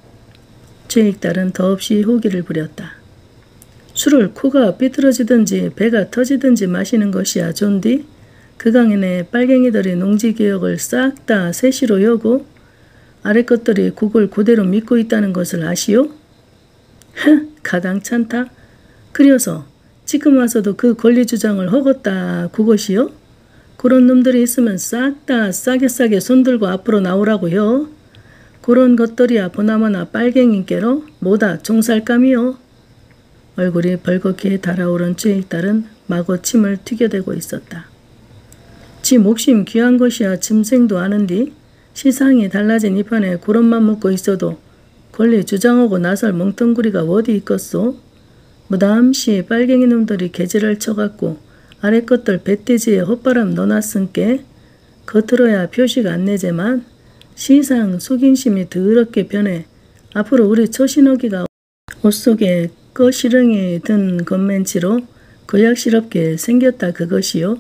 최익달은 더없이 호기를 부렸다. 술을 코가 삐뚤어지든지 배가 터지든지 마시는 것이야 좋은디 그강에네 빨갱이들이 농지개혁을 싹 다 세시로 여고 아래 것들이 그걸 그대로 믿고 있다는 것을 아시오? 흥, 가당찮다. 그려서 지금 와서도 그 권리 주장을 허겄다 그것이요? 그런 놈들이 있으면 싹 다 싸게 싸게 손들고 앞으로 나오라고요. 그런 것들이야 보나마나 빨갱이께로 뭐다 종살감이요. 얼굴이 벌겋게 달아오른 최익달은 마구 침을 튀겨대고 있었다. 지 목심 귀한 것이야 짐생도 아는디 시상이 달라진 이 판에 그런만 묻고 있어도 권리 주장하고 나설 멍텅구리가 어디 있겠소? 무담시 빨갱이 놈들이 개지를 쳐갖고 아래 것들 배돼지에 헛바람 넣어놨은께 겉으로야 표시가 안 내지만 시상 속인심이 더럽게 변해 앞으로 우리 처신어기가 옷 속에 꺼시렁이 든 것맨치로 거약스럽게 생겼다 그것이요.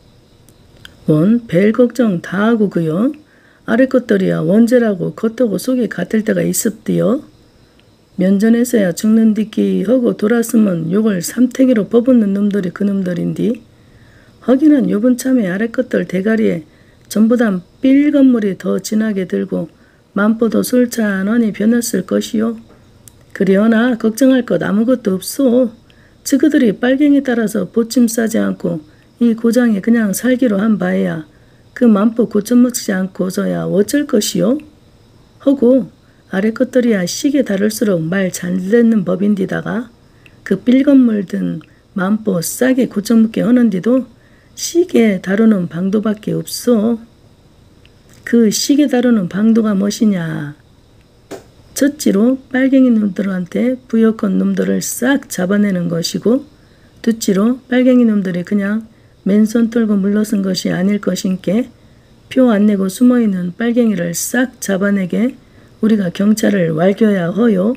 원 벨 걱정 다 하고 그요. 아래 것들이야 원죄라고 겉하고 속이 같을 때가 있었디요. 면전에서야 죽는 뒷기 하고 돌았으면 욕을 삼태기로 퍼붓는 놈들이 그놈들인디. 하기는 요번 참에 아래 것들 대가리에 전보다 삘건물이 더 진하게 들고 만보도 술찬하니 변했을 것이요. 그리하나 걱정할 것 아무것도 없소. 저그들이 빨갱이 따라서 보침 싸지 않고 이 고장에 그냥 살기로 한 바에야 그 만포 고쳐먹지 않고서야 어쩔 것이요? 하고 아래 것들이야 시계 다룰수록 말 잘 듣는 법인디다가 그 삘건물 든 만포 싸게 고쳐먹게 하는디도 시계 다루는 방도밖에 없어. 그 시계 다루는 방도가 무엇이냐. 첫째로 빨갱이 놈들한테 부역한 놈들을 싹 잡아내는 것이고 둘째로 빨갱이 놈들이 그냥 맨손 떨고 물러선 것이 아닐 것인께 표 안 내고 숨어있는 빨갱이를 싹 잡아내게 우리가 경찰을 wal겨야 허요.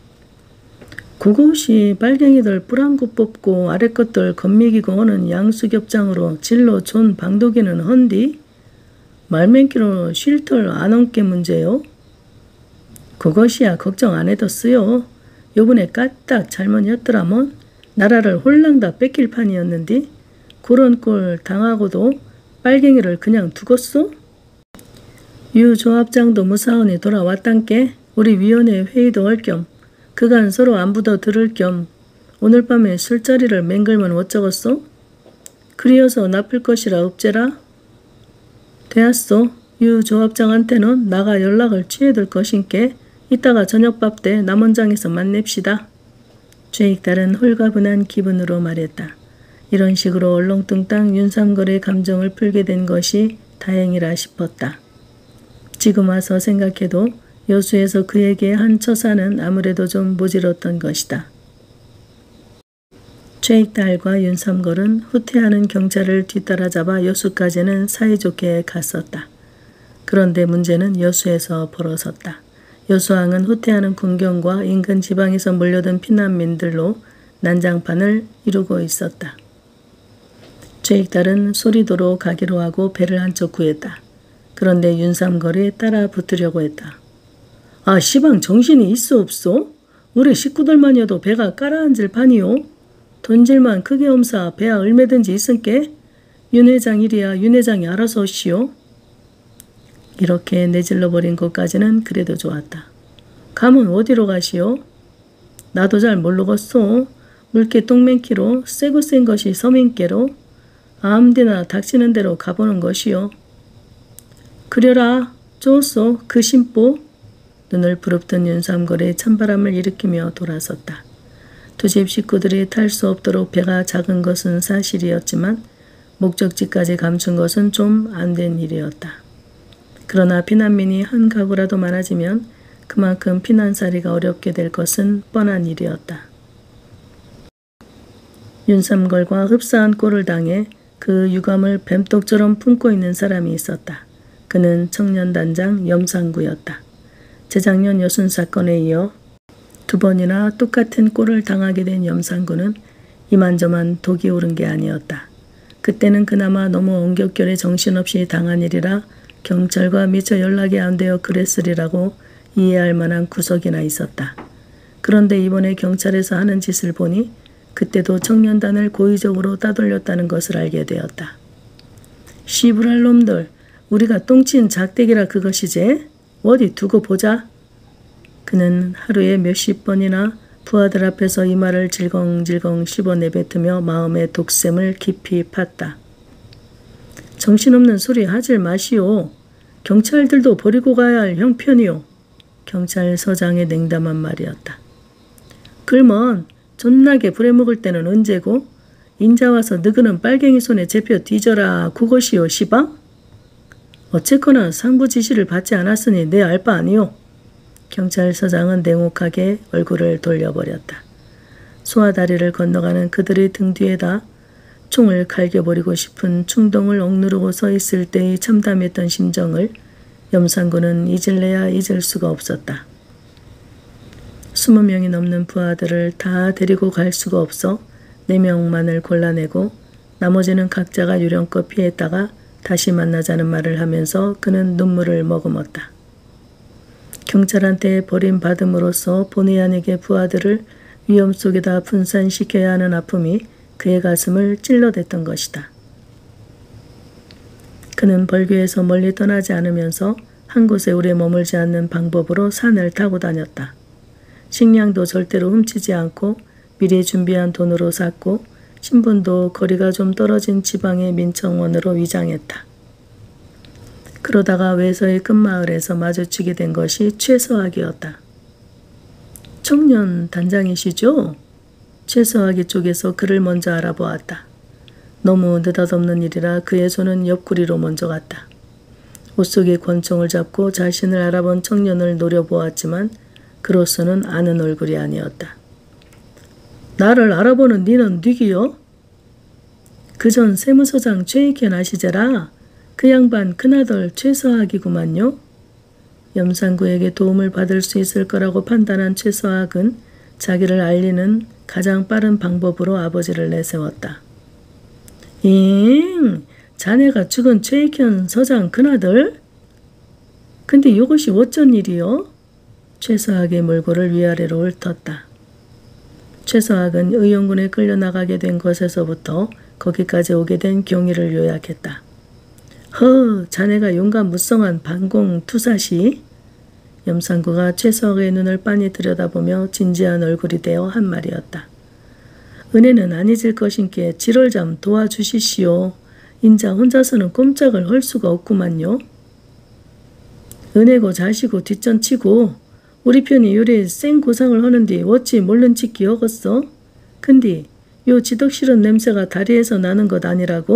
그것이 빨갱이들 뿌랑구 뽑고 아래 것들 건미기고 오는 양수겹장으로 진로 존 방도기는 헌디 말맹기로 쉴털 안 얹게 문제요. 그것이야 걱정 안 해도 쓰요. 요번에 까딱 잘못이었더라면 나라를 홀랑 다 뺏길 판이었는디 그런 꼴 당하고도 빨갱이를 그냥 두겄소? 유 조합장도 무사원이 돌아왔단께 우리 위원회 회의도 할 겸 그간 서로 안부도 들을 겸 오늘 밤에 술자리를 맹글면 어쩌겠소? 그리어서 나쁠 것이라 없제라? 되었소. 유 조합장한테는 나가 연락을 취해둘 것인께 이따가 저녁밥 때 남원장에서 만납시다. 최익달은 홀가분한 기분으로 말했다. 이런 식으로 얼렁뚱땅 윤삼걸의 감정을 풀게 된 것이 다행이라 싶었다. 지금 와서 생각해도 여수에서 그에게 한 처사는 아무래도 좀 모질었던 것이다. 최익달과 윤삼걸은 후퇴하는 경찰을 뒤따라잡아 여수까지는 사이좋게 갔었다. 그런데 문제는 여수에서 벌어졌다. 여수항은 후퇴하는 군경과 인근 지방에서 몰려든 피난민들로 난장판을 이루고 있었다. 최익달은 소리도로 가기로 하고 배를 한쪽 구했다. 그런데 윤삼걸이 따라 붙으려고 했다. 아, 시방 정신이 있어 없어? 우리 식구들만이어도 배가 깔아앉을 판이요. 돈질만 크게 엄사 배야 얼마든지 있은께 윤 회장 일이야 윤 회장이 알아서 오시오. 이렇게 내질러버린 것까지는 그래도 좋았다. 감은 어디로 가시오? 나도 잘 모르겠소. 물개 똥맨키로 세고 센 것이 서민께로 아무데나 닥치는 대로 가보는 것이요. 그려라 좋소 그 심보. 눈을 부릅뜬 윤삼걸이 찬바람을 일으키며 돌아섰다. 두 집 식구들이 탈 수 없도록 배가 작은 것은 사실이었지만 목적지까지 감춘 것은 좀 안 된 일이었다. 그러나 피난민이 한 가구라도 많아지면 그만큼 피난살이가 어렵게 될 것은 뻔한 일이었다. 윤삼걸과 흡사한 꼴을 당해 그 유감을 뱀떡처럼 품고 있는 사람이 있었다. 그는 청년단장 염상구였다. 재작년 여순 사건에 이어 두 번이나 똑같은 꼴을 당하게 된 염상구는 이만저만 독이 오른 게 아니었다. 그때는 그나마 너무 엉겹결에 정신없이 당한 일이라 경찰과 미처 연락이 안 되어 그랬으리라고 이해할 만한 구석이나 있었다. 그런데 이번에 경찰에서 하는 짓을 보니 그때도 청년단을 고의적으로 따돌렸다는 것을 알게 되었다. 시부랄 놈들, 우리가 똥친 작대기라 그것이지? 어디 두고 보자. 그는 하루에 몇십 번이나 부하들 앞에서 이 말을 질겅질겅 씹어 내뱉으며 마음의 독샘을 깊이 팠다. 정신없는 소리 하질 마시오. 경찰들도 버리고 가야 할 형편이오. 경찰서장의 냉담한 말이었다. 글먼 존나게 부려먹을 때는 언제고? 인자 와서 너그는 빨갱이 손에 잡혀 뒤져라 그것이오 시방? 어쨌거나 상부 지시를 받지 않았으니 내 알 바 아니오. 경찰서장은 냉혹하게 얼굴을 돌려버렸다. 소와 다리를 건너가는 그들의 등 뒤에다 총을 갈겨버리고 싶은 충동을 억누르고 서 있을 때의 참담했던 심정을 염상구는 잊을래야 잊을 수가 없었다. 스무 명이 넘는 부하들을 다 데리고 갈 수가 없어 네 명만을 골라내고 나머지는 각자가 유령껏 피했다가 다시 만나자는 말을 하면서 그는 눈물을 머금었다. 경찰한테 버림받음으로써 본의 아니게 부하들을 위험 속에다 분산시켜야 하는 아픔이 그의 가슴을 찔러댔던 것이다. 그는 벌교에서 멀리 떠나지 않으면서 한 곳에 오래 머물지 않는 방법으로 산을 타고 다녔다. 식량도 절대로 훔치지 않고 미리 준비한 돈으로 샀고 신분도 거리가 좀 떨어진 지방의 민청원으로 위장했다. 그러다가 외서의 끝마을에서 마주치게 된 것이 최서학이었다. 청년 단장이시죠? 최서학이 쪽에서 그를 먼저 알아보았다. 너무 느닷없는 일이라 그의 손은 옆구리로 먼저 갔다. 옷 속에 권총을 잡고 자신을 알아본 청년을 노려보았지만 그로서는 아는 얼굴이 아니었다. 나를 알아보는 니는 누구요? 그전 세무서장 최익현 아시제라? 그 양반 큰아들 최서학이구만요. 염상구에게 도움을 받을 수 있을 거라고 판단한 최서학은 자기를 알리는 가장 빠른 방법으로 아버지를 내세웠다. 잉, 자네가 죽은 최익현 서장 큰아들? 근데 이것이 어쩐 일이요? 최서학의 몰골을 위아래로 훑었다. 최서학은 의용군에 끌려나가게 된 것에서부터 거기까지 오게 된 경위를 요약했다. 허, 자네가 용감 무성한 반공 투사시? 염상구가 최서학의 눈을 빤히 들여다보며 진지한 얼굴이 되어 한 말이었다. 은혜는 안 잊을 것인께 지를 좀 도와주시시오. 인자 혼자서는 꼼짝을 할 수가 없구만요. 은혜고 자시고 뒷전치고 우리 편이 요래 쌩 고상을 하는디 어찌 몰른 짓기 어겄어? 근데 요 지덕 싫은 냄새가 다리에서 나는 것 아니라고?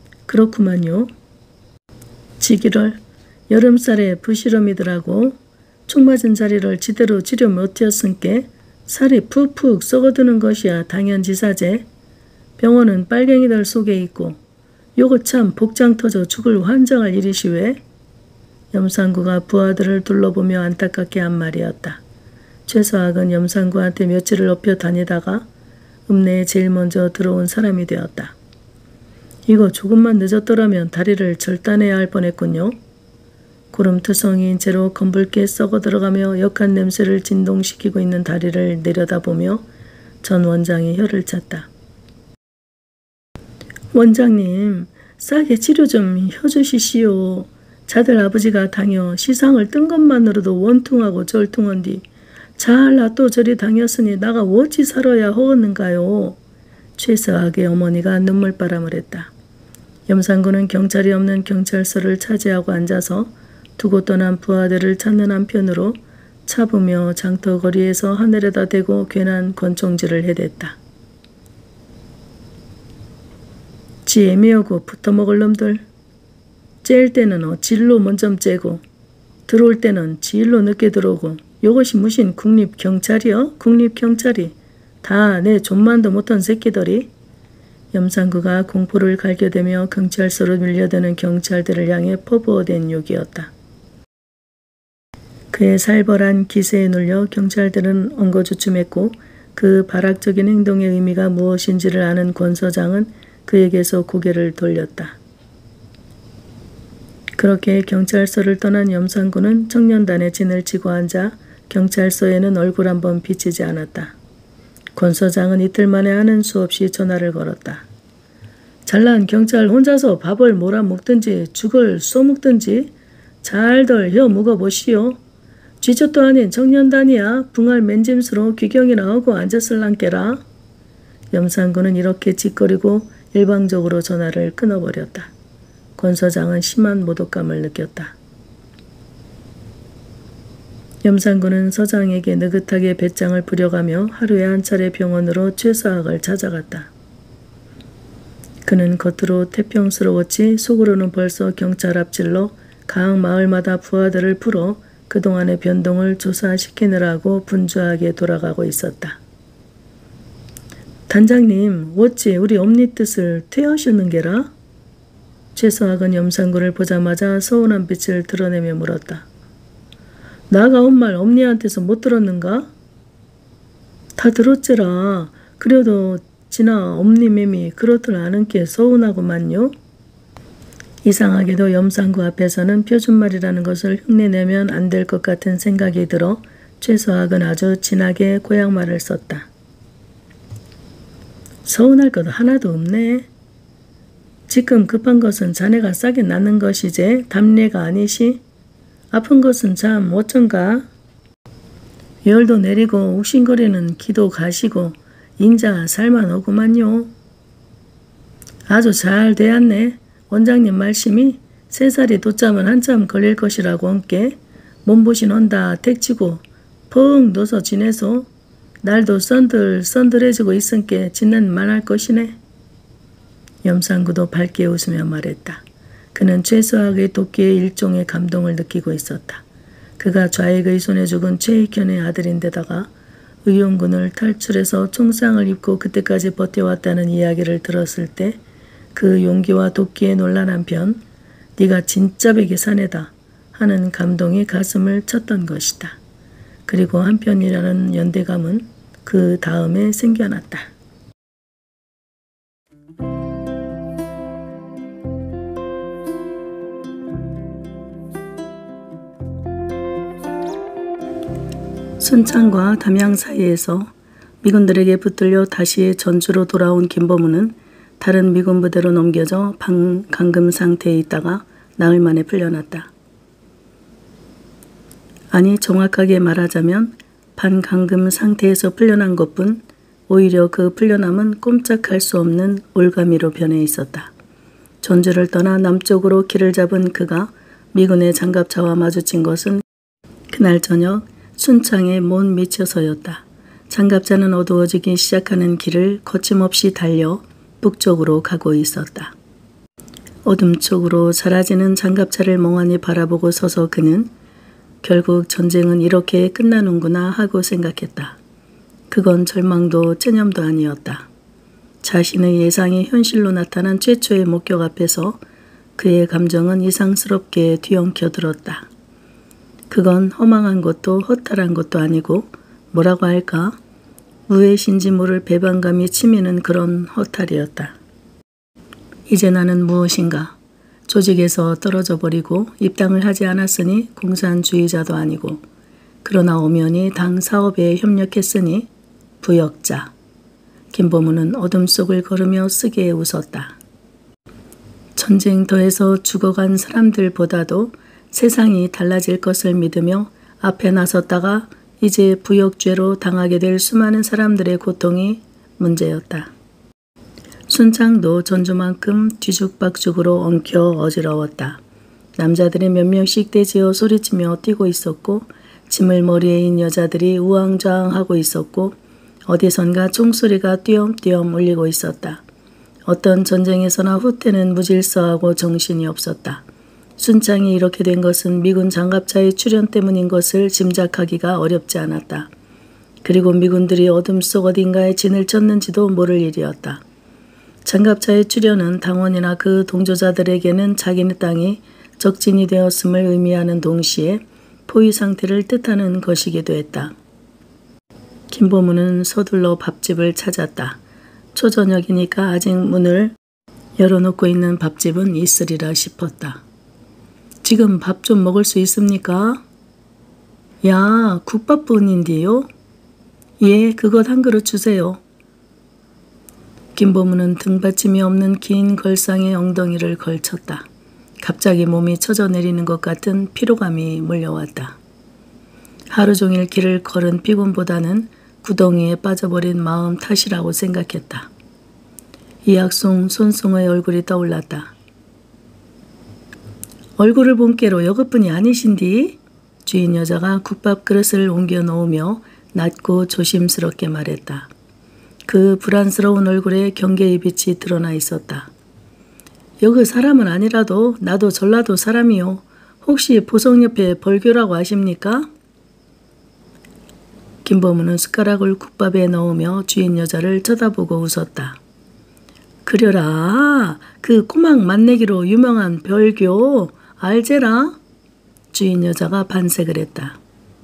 그렇구만요. 지기럴 여름살에 부시럼이더라고. 총 맞은 자리를 지대로 지려 못하였으니께 살이 푹푹 썩어드는 것이야 당연지사제. 병원은 빨갱이들 속에 있고 요거 참 복장 터져 죽을 환장할 일이시 왜? 염상구가 부하들을 둘러보며 안타깝게 한 말이었다. 최서학은 염상구한테 며칠을 업혀 다니다가 읍내에 제일 먼저 들어온 사람이 되었다. 이거 조금만 늦었더라면 다리를 절단해야 할 뻔했군요. 구름투성이인 채로 검붉게 썩어 들어가며 역한 냄새를 진동시키고 있는 다리를 내려다보며 전 원장이 혀를 찼다. 원장님, 싸게 치료 좀 해주시시오. 자들 아버지가 당여 시상을 뜬 것만으로도 원통하고 절통한디 잘나 또 저리 당했으니 나가 어찌 살아야 허었는가요. 최서학의 어머니가 눈물바람을 했다. 염상구는 경찰이 없는 경찰서를 차지하고 앉아서 두고 떠난 부하들을 찾는 한편으로 차부며 장터거리에서 하늘에다 대고 괜한 권총질을 해댔다. 지 애미하고 붙어먹을 놈들. 째일 때는 어 질로 먼저 째고 들어올 때는 질로 늦게 들어오고 요것이 무슨 국립경찰이여? 국립경찰이 다 내 존만도 못한 새끼들이. 염상구가 공포를 갈겨대며 경찰서로 밀려드는 경찰들을 향해 퍼부어댄 욕이었다. 그의 살벌한 기세에 눌려 경찰들은 엉거주춤했고 그 발악적인 행동의 의미가 무엇인지를 아는 권 서장은 그에게서 고개를 돌렸다. 그렇게 경찰서를 떠난 염상구는 청년단에 진을 치고 앉아 경찰서에는 얼굴 한번 비치지 않았다. 권 서장은 이틀 만에 하는 수 없이 전화를 걸었다. 잘난 경찰 혼자서 밥을 몰아먹든지 죽을 쏘먹든지 잘들 혀 묵어보시오. 쥐젖도 아닌 청년단이야 붕할 맨짐수로 귀경이나 하고 앉았을랑께라. 염상구는 이렇게 짓거리고 일방적으로 전화를 끊어버렸다. 권 서장은 심한 모독감을 느꼈다. 염상구는 서장에게 느긋하게 배짱을 부려가며 하루에 한 차례 병원으로 최서학을 찾아갔다. 그는 겉으로 태평스러웠지 속으로는 벌써 경찰 앞질러 각 마을마다 부하들을 풀어 그동안의 변동을 조사시키느라고 분주하게 돌아가고 있었다. 단장님, 어찌 우리 엄니 뜻을 퇴하셨는 게라? 최서학은 염상구를 보자마자 서운한 빛을 드러내며 물었다. 나가 온 말 엄니한테서 못 들었는가? 다 들었지라. 그래도 지나 엄니 맴이 그렇들 않은 게 서운하구만요. 이상하게도 염상구 앞에서는 표준말이라는 것을 흉내내면 안 될 것 같은 생각이 들어 최서학은 아주 진하게 고향말을 썼다. 서운할 것 하나도 없네. 지금 급한 것은 자네가 싸게 낳는 것이제 담례가 아니시. 아픈 것은 참 어쩐가. 열도 내리고 욱신거리는 기도 가시고 인자 살만하구만요. 아주 잘 되었네. 원장님 말씀이 세 살이 돋자면 한참 걸릴 것이라고 함께 몸보신 혼다 택치고 펑 넣어서 지내서 날도 썬들 썬들해지고 있은께 짓는 만할 것이네. 염상구도 밝게 웃으며 말했다. 그는 최서학의 도끼의 일종의 감동을 느끼고 있었다. 그가 좌익의 손에 죽은 최익현의 아들인데다가 의용군을 탈출해서 총상을 입고 그때까지 버텨왔다는 이야기를 들었을 때 그 용기와 도끼에 놀란 한편 네가 진짜 백의 사내다 하는 감동이 가슴을 쳤던 것이다. 그리고 한편이라는 연대감은 그 다음에 생겨났다. 순창과 담양 사이에서 미군들에게 붙들려 다시 전주로 돌아온 김보무는 다른 미군 부대로 넘겨져 반감금 상태에 있다가 나흘 만에 풀려났다. 아니 정확하게 말하자면 반감금 상태에서 풀려난 것뿐 오히려 그 풀려남은 꼼짝할 수 없는 올가미로 변해 있었다. 전주를 떠나 남쪽으로 길을 잡은 그가 미군의 장갑차와 마주친 것은 그날 저녁 순창의 먼 밑에서였다. 장갑차는 어두워지기 시작하는 길을 거침없이 달려 북쪽으로 가고 있었다. 어둠 쪽으로 사라지는 장갑차를 멍하니 바라보고 서서 그는 결국 전쟁은 이렇게 끝나는구나 하고 생각했다. 그건 절망도 째념도 아니었다. 자신의 예상이 현실로 나타난 최초의 목격 앞에서 그의 감정은 이상스럽게 뒤엉켜들었다. 그건 허망한 것도 허탈한 것도 아니고 뭐라고 할까? 무엇인지 모를 배반감이 치미는 그런 허탈이었다. 이제 나는 무엇인가? 조직에서 떨어져 버리고 입당을 하지 않았으니 공산주의자도 아니고, 그러나 엄연히 당 사업에 협력했으니 부역자. 김보문은 어둠 속을 걸으며 쓰게 웃었다. 전쟁터에서 죽어간 사람들보다도 세상이 달라질 것을 믿으며 앞에 나섰다가 이제 부역죄로 당하게 될 수많은 사람들의 고통이 문제였다. 순창도 전주만큼 뒤죽박죽으로 엉켜 어지러웠다. 남자들이 몇 명씩 떼지어 소리치며 뛰고 있었고, 짐을 머리에 인 여자들이 우왕좌왕하고 있었고, 어디선가 총소리가 띄엄띄엄 울리고 있었다. 어떤 전쟁에서나 후퇴는 무질서하고 정신이 없었다. 순창이 이렇게 된 것은 미군 장갑차의 출현 때문인 것을 짐작하기가 어렵지 않았다. 그리고 미군들이 어둠 속 어딘가에 진을 쳤는지도 모를 일이었다. 장갑차의 출현은 당원이나 그 동조자들에게는 자기네 땅이 적진이 되었음을 의미하는 동시에 포위 상태를 뜻하는 것이기도 했다. 김보문은 서둘러 밥집을 찾았다. 초저녁이니까 아직 문을 열어놓고 있는 밥집은 있으리라 싶었다. 지금 밥 좀 먹을 수 있습니까? 야, 국밥뿐인데요? 예, 그것 한 그릇 주세요. 김보문은 등받침이 없는 긴 걸상의 엉덩이를 걸쳤다. 갑자기 몸이 처져내리는 것 같은 피로감이 몰려왔다. 하루 종일 길을 걸은 피곤보다는 구덩이에 빠져버린 마음 탓이라고 생각했다. 이학송 손송의 얼굴이 떠올랐다. 얼굴을 본 깨로 여것뿐이 아니신디? 주인 여자가 국밥 그릇을 옮겨 놓으며 낮고 조심스럽게 말했다. 그 불안스러운 얼굴에 경계의 빛이 드러나 있었다. 여그 사람은 아니라도 나도 전라도 사람이요. 혹시 보성 옆에 벌교라고 아십니까? 김보문은 숟가락을 국밥에 넣으며 주인 여자를 쳐다보고 웃었다. 그려라, 그 꼬막 맛내기로 유명한 벌교 알제라? 주인 여자가 반색을 했다.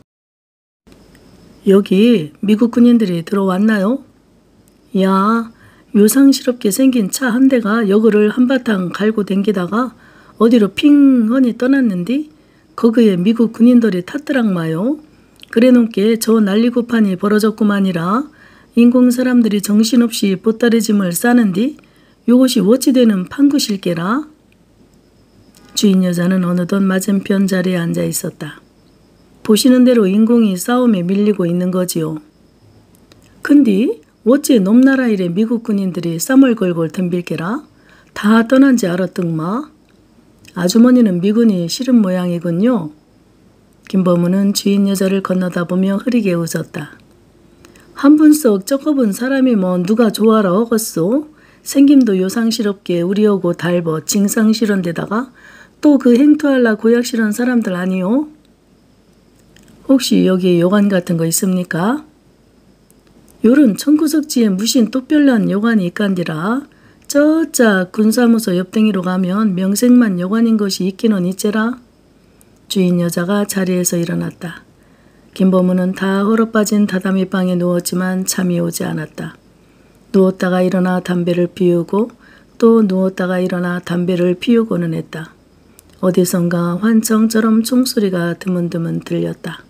여기 미국 군인들이 들어왔나요? 야, 요상스럽게 생긴 차 한 대가 여그를 한바탕 갈고 댕기다가 어디로 핑하니 떠났는디 거기에 미국 군인들이 탔더락마요. 그래놓게 저 난리고판이 벌어졌구만이라. 인공 사람들이 정신없이 보따리짐을 싸는디 요것이 어찌되는 판굿일게라. 주인 여자는 어느덧 맞은편 자리에 앉아 있었다. 보시는 대로 인공이 싸움에 밀리고 있는 거지요. 근데 어찌 넘나라 일에 미국 군인들이 쌈을 걸걸 덤빌게라? 다 떠난지 알았등마. 아주머니는 미군이 싫은 모양이군요. 김보문은 주인 여자를 건너다 보며 흐리게 웃었다. 한 분 썩 쩍어본 사람이 뭐 누가 좋아라 허겄소? 생김도 요상스럽게 우리하고 달버 징상실한 데다가 또 그 행투할라 고약실한 사람들 아니요? 혹시 여기 요관 같은 거 있습니까? 요런 청구석지에 무신 똑별난 여관이 있간디라. 저짝 군사무소 옆댕이로 가면 명색만 여관인 것이 있기는 있제라. 주인 여자가 자리에서 일어났다. 김보문은 다 헐어빠진 다다미 방에 누웠지만 잠이 오지 않았다. 누웠다가 일어나 담배를 피우고 또 누웠다가 일어나 담배를 피우고는 했다. 어디선가 환청처럼 총소리가 드문드문 들렸다.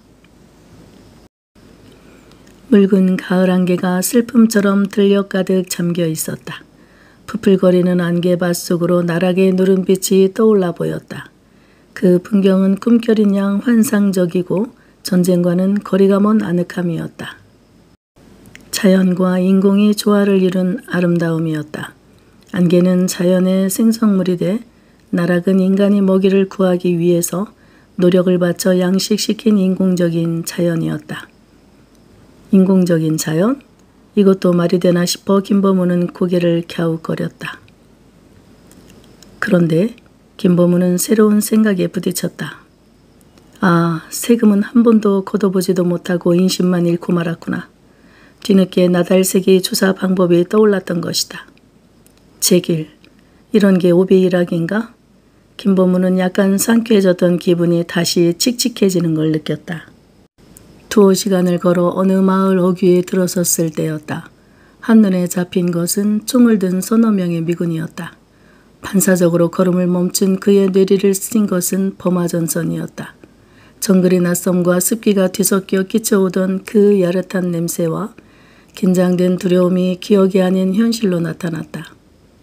묽은 가을 안개가 슬픔처럼 들녘 가득 잠겨 있었다. 부풀거리는 안개밭 속으로 나락의 누른빛이 떠올라 보였다. 그 풍경은 꿈결인 양 환상적이고 전쟁과는 거리가 먼 아늑함이었다. 자연과 인공이 조화를 이룬 아름다움이었다. 안개는 자연의 생성물이 돼 나락은 인간이 먹이를 구하기 위해서 노력을 바쳐 양식시킨 인공적인 자연이었다. 인공적인 자연? 이것도 말이 되나 싶어 김보문은 고개를 갸웃거렸다. 그런데 김보문은 새로운 생각에 부딪혔다. 아, 세금은 한 번도 걷어보지도 못하고 인심만 잃고 말았구나. 뒤늦게 나달새기 주사 방법이 떠올랐던 것이다. 제길, 이런 게 오비일학인가? 김보무는 약간 상쾌해졌던 기분이 다시 칙칙해지는 걸 느꼈다. 두어 시간을 걸어 어느 마을 어귀에 들어섰을 때였다. 한눈에 잡힌 것은 총을 든 서너 명의 미군이었다. 반사적으로 걸음을 멈춘 그의 뇌리를 쓰린 것은 범하전선이었다. 정글의 낯섦과 습기가 뒤섞여 끼쳐오던 그 야릇한 냄새와 긴장된 두려움이 기억이 아닌 현실로 나타났다.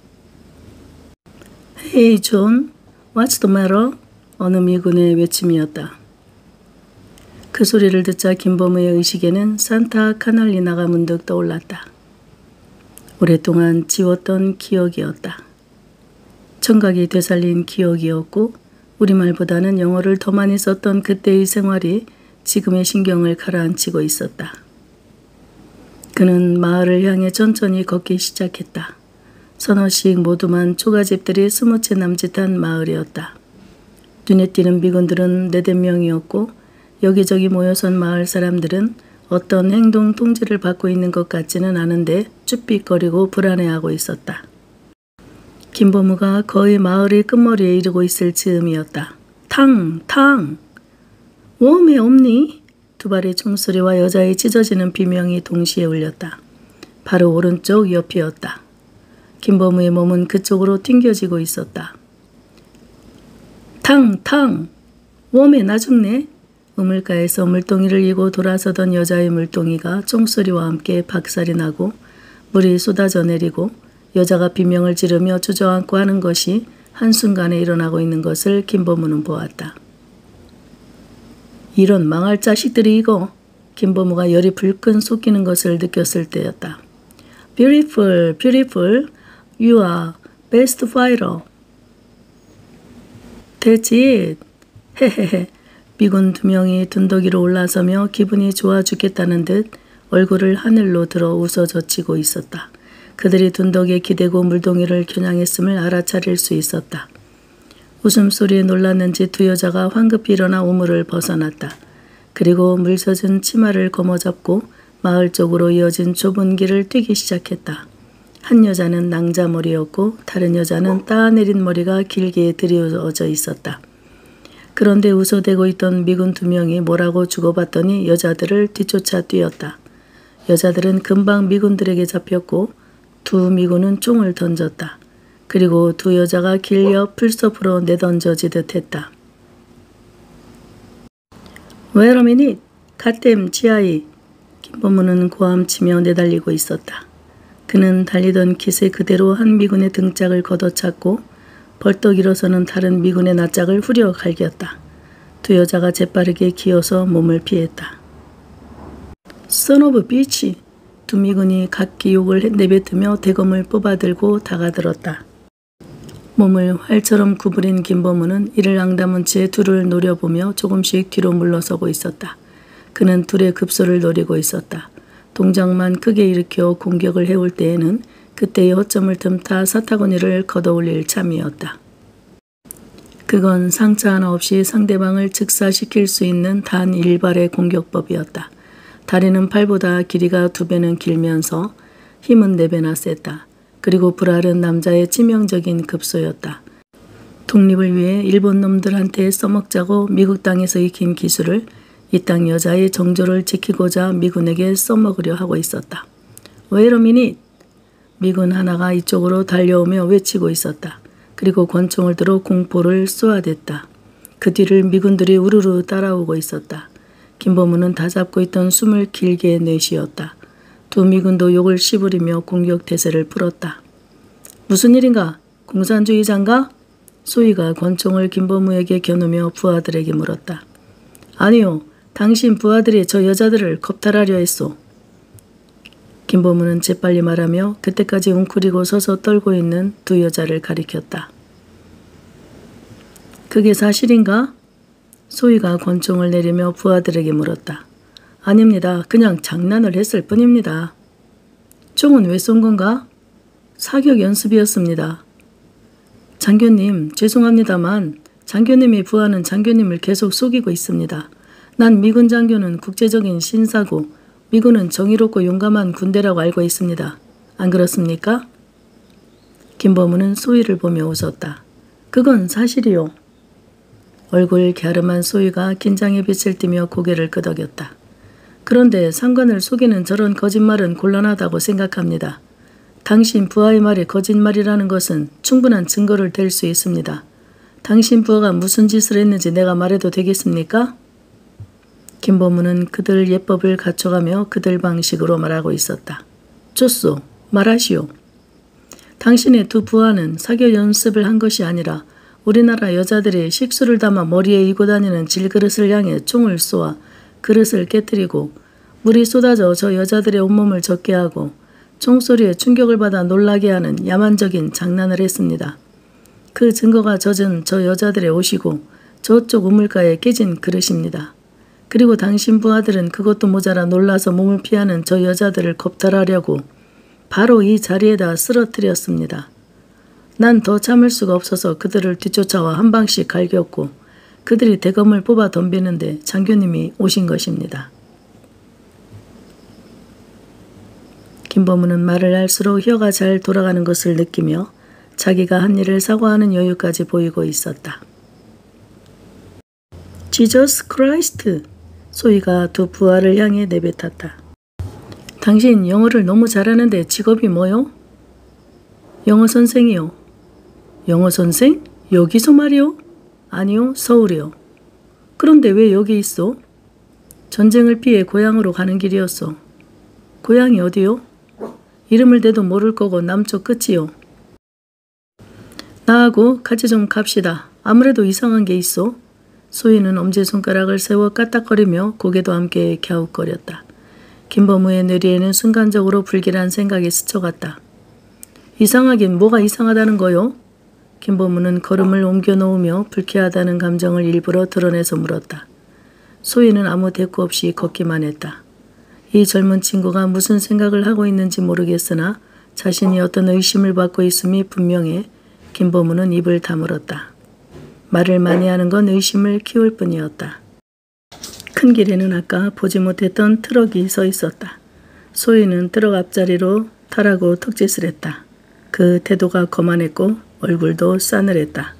Hey John, what's the matter? 어느 미군의 외침이었다. 그 소리를 듣자 김범우의 의식에는 산타 카날리나가 문득 떠올랐다. 오랫동안 지웠던 기억이었다. 청각이 되살린 기억이었고 우리말보다는 영어를 더 많이 썼던 그때의 생활이 지금의 신경을 가라앉히고 있었다. 그는 마을을 향해 천천히 걷기 시작했다. 서너씩 모두만 초가집들이 스무 채 남짓한 마을이었다. 눈에 띄는 미군들은 네댓 명이었고 여기저기 모여선 마을 사람들은 어떤 행동 통지를 받고 있는 것 같지는 않은데 쭈삣거리고 불안해하고 있었다. 김범우가 거의 마을의 끝머리에 이르고 있을 즈음이었다. 탕! 탕! 웜에 없니? 두 발의 총소리와 여자의 찢어지는 비명이 동시에 울렸다. 바로 오른쪽 옆이었다. 김범우의 몸은 그쪽으로 튕겨지고 있었다. 탕! 탕! 웜에 나 죽네? 우물가에서 물동이를 이고 돌아서던 여자의 물동이가 총소리와 함께 박살이 나고 물이 쏟아져 내리고 여자가 비명을 지르며 주저앉고 하는 것이 한순간에 일어나고 있는 것을 김범우는 보았다. 이런 망할 자식들이 이거. 김범우가 열이 불끈 솟기는 것을 느꼈을 때였다. Beautiful, beautiful. You are best fighter. That's it. 헤헤헤. 미군 두 명이 둔덕이로 올라서며 기분이 좋아 죽겠다는 듯 얼굴을 하늘로 들어 웃어젖히고 있었다. 그들이 둔덕에 기대고 물동이를 겨냥했음을 알아차릴 수 있었다. 웃음소리에 놀랐는지 두 여자가 황급히 일어나 우물을 벗어났다. 그리고 물젖은 치마를 거머잡고 마을 쪽으로 이어진 좁은 길을 뛰기 시작했다. 한 여자는 낭자머리였고 다른 여자는 따내린 머리가 길게 드리워져 있었다. 그런데 웃어대고 있던 미군 두 명이 뭐라고 주고받더니 여자들을 뒤쫓아 뛰었다. 여자들은 금방 미군들에게 잡혔고 두 미군은 총을 던졌다. 그리고 두 여자가 길 옆 풀숲으로 내던져지듯 했다. Wait a minute. 갓댐 지하이. 김범우는 고함치며 내달리고 있었다. 그는 달리던 기세 그대로 한 미군의 등짝을 걷어찼고 벌떡 일어서는 다른 미군의 낯짝을 후려 갈겼다. 두 여자가 재빠르게 기어서 몸을 피했다. Son of a bitch. 두 미군이 각기 욕을 내뱉으며 대검을 뽑아들고 다가들었다. 몸을 활처럼 구부린 김범우는 이를 앙다문 채 둘을 노려보며 조금씩 뒤로 물러서고 있었다. 그는 둘의 급소를 노리고 있었다. 동작만 크게 일으켜 공격을 해올 때에는 그때의 허점을 틈타 사타구니를 걷어올릴 참이었다. 그건 상처 하나 없이 상대방을 즉사시킬 수 있는 단 일발의 공격법이었다. 다리는 팔보다 길이가 두 배는 길면서 힘은 네 배나 셌다. 그리고 불알은 남자의 치명적인 급소였다. 독립을 위해 일본 놈들한테 써먹자고 미국 땅에서 익힌 기술을 이 땅 여자의 정조를 지키고자 미군에게 써먹으려 하고 있었다. Wait a minute. 미군 하나가 이쪽으로 달려오며 외치고 있었다. 그리고 권총을 들어 공포를 쏘아댔다. 그 뒤를 미군들이 우르르 따라오고 있었다. 김범우는 다잡고 있던 숨을 길게 내쉬었다. 두 미군도 욕을 씹으리며 공격 태세를 풀었다. 무슨 일인가? 공산주의자인가? 소희가 권총을 김범우에게 겨누며 부하들에게 물었다. 아니요. 당신 부하들이 저 여자들을 겁탈하려 했소. 김범우는 재빨리 말하며 그때까지 웅크리고 서서 떨고 있는 두 여자를 가리켰다. 그게 사실인가? 소희가 권총을 내리며 부하들에게 물었다. 아닙니다. 그냥 장난을 했을 뿐입니다. 총은 왜 쏜 건가? 사격 연습이었습니다. 장교님, 죄송합니다만 장교님이 부하는 장교님을 계속 속이고 있습니다. 난 미군 장교는 국제적인 신사고 미군은 정의롭고 용감한 군대라고 알고 있습니다. 안 그렇습니까? 김범우는 소희를 보며 웃었다. 그건 사실이요. 얼굴 갸름한 소희가 긴장의 빛을 띠며 고개를 끄덕였다. 그런데 상관을 속이는 저런 거짓말은 곤란하다고 생각합니다. 당신 부하의 말이 거짓말이라는 것은 충분한 증거를 댈 수 있습니다. 당신 부하가 무슨 짓을 했는지 내가 말해도 되겠습니까? 김범우는 그들 예법을 갖춰가며 그들 방식으로 말하고 있었다. 좋소. 말하시오. 당신의 두 부하는 사교 연습을 한 것이 아니라 우리나라 여자들이 식수를 담아 머리에 이고 다니는 질그릇을 향해 총을 쏘아 그릇을 깨뜨리고 물이 쏟아져 저 여자들의 온몸을 젖게 하고 총소리에 충격을 받아 놀라게 하는 야만적인 장난을 했습니다. 그 증거가 젖은 저 여자들의 옷이고 저쪽 우물가에 깨진 그릇입니다. 그리고 당신 부하들은 그것도 모자라 놀라서 몸을 피하는 저 여자들을 겁탈하려고 바로 이 자리에다 쓰러뜨렸습니다. 난 더 참을 수가 없어서 그들을 뒤쫓아와 한 방씩 갈겼고 그들이 대검을 뽑아 덤비는데 장교님이 오신 것입니다. 김범우는 말을 할수록 혀가 잘 돌아가는 것을 느끼며 자기가 한 일을 사과하는 여유까지 보이고 있었다. 지저스 크라이스트! 소희가 두 부하를 향해 내뱉었다. 당신 영어를 너무 잘하는데 직업이 뭐요? 영어 선생이요. 영어 선생? 여기서 말이요? 아니요, 서울이요. 그런데 왜 여기 있어? 전쟁을 피해 고향으로 가는 길이었어. 고향이 어디요? 이름을 대도 모를 거고 남쪽 끝이요. 나하고 같이 좀 갑시다. 아무래도 이상한 게 있어. 소희는 엄지손가락을 세워 까딱거리며 고개도 함께 갸웃거렸다. 김범우의 뇌리에는 순간적으로 불길한 생각이 스쳐갔다. 이상하긴 뭐가 이상하다는 거요? 김범우는 걸음을 옮겨 놓으며 불쾌하다는 감정을 일부러 드러내서 물었다. 소희는 아무 대꾸 없이 걷기만 했다. 이 젊은 친구가 무슨 생각을 하고 있는지 모르겠으나 자신이 어떤 의심을 받고 있음이 분명해 김범우는 입을 다물었다. 말을 많이 하는 건 의심을 키울 뿐이었다. 큰 길에는 아까 보지 못했던 트럭이 서 있었다. 소희는 트럭 앞자리로 타라고 턱짓을 했다. 그 태도가 거만했고 얼굴도 싸늘했다.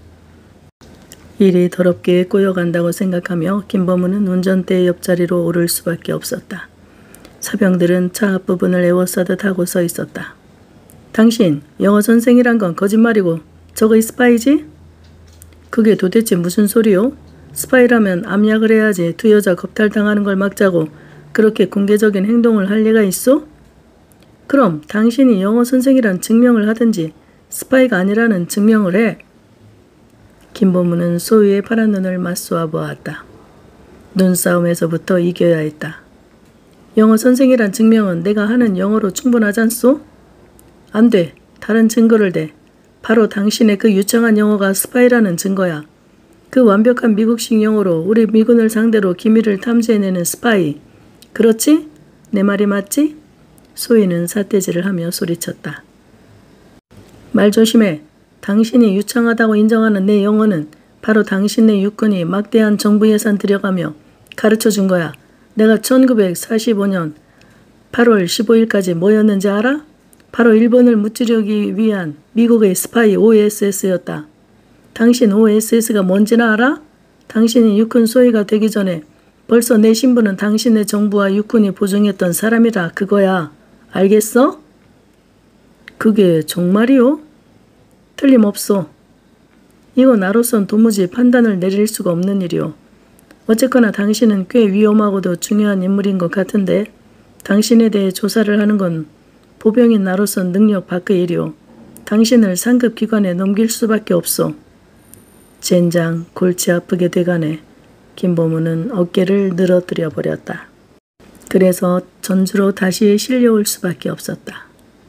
일이 더럽게 꼬여간다고 생각하며 김범우는 운전대 옆자리로 오를 수밖에 없었다. 사병들은 차 앞부분을 에워싸듯 하고 서 있었다. 당신 영어 선생이란 건 거짓말이고 저거 스파이지? 그게 도대체 무슨 소리요? 스파이라면 암약을 해야지 두 여자 겁탈당하는 걸 막자고 그렇게 공개적인 행동을 할 리가 있어? 그럼 당신이 영어 선생이란 증명을 하든지 스파이가 아니라는 증명을 해. 김범우는 소희의 파란 눈을 맞쏘아 보았다. 눈싸움에서부터 이겨야 했다. 영어 선생이란 증명은 내가 하는 영어로 충분하잖소? 안 돼. 다른 증거를 대. 바로 당신의 그 유창한 영어가 스파이라는 증거야. 그 완벽한 미국식 영어로 우리 미군을 상대로 기밀을 탐지해내는 스파이. 그렇지? 내 말이 맞지? 소희는 삿대질을 하며 소리쳤다. 말 조심해. 당신이 유창하다고 인정하는 내 영어는 바로 당신의 육군이 막대한 정부 예산 들여가며 가르쳐준 거야. 내가 천구백사십오 년 팔월 십오일까지 뭐였는지 알아? 바로 일본을 무찌르기 위한 미국의 스파이 오에스에스였다. 당신 오에스에스가 뭔지나 알아? 당신이 육군 소위가 되기 전에 벌써 내 신분은 당신의 정부와 육군이 보증했던 사람이라 그거야. 알겠어? 그게 정말이요? 틀림없어. 이거 나로선 도무지 판단을 내릴 수가 없는 일이오. 어쨌거나 당신은 꽤 위험하고도 중요한 인물인 것 같은데 당신에 대해 조사를 하는 건 보병인 나로선 능력 밖의 일이오. 당신을 상급 기관에 넘길 수밖에 없어. 젠장 골치 아프게 돼가네. 김범우는 어깨를 늘어뜨려 버렸다. 그래서 전주로 다시 실려올 수밖에 없었다.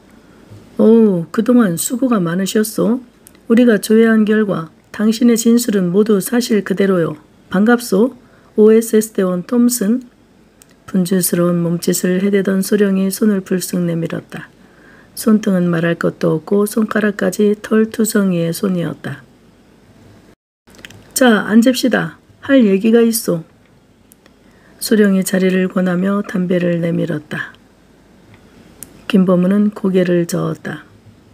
오, 그동안 수고가 많으셨소. 우리가 조회한 결과 당신의 진술은 모두 사실 그대로요. 반갑소. 오에스에스 대원 톰슨. 분주스러운 몸짓을 해대던 소령이 손을 불쑥 내밀었다. 손등은 말할 것도 없고 손가락까지 털투성이의 손이었다. 자, 앉읍시다. 할 얘기가 있소. 소령이 자리를 권하며 담배를 내밀었다. 김범우는 고개를 저었다.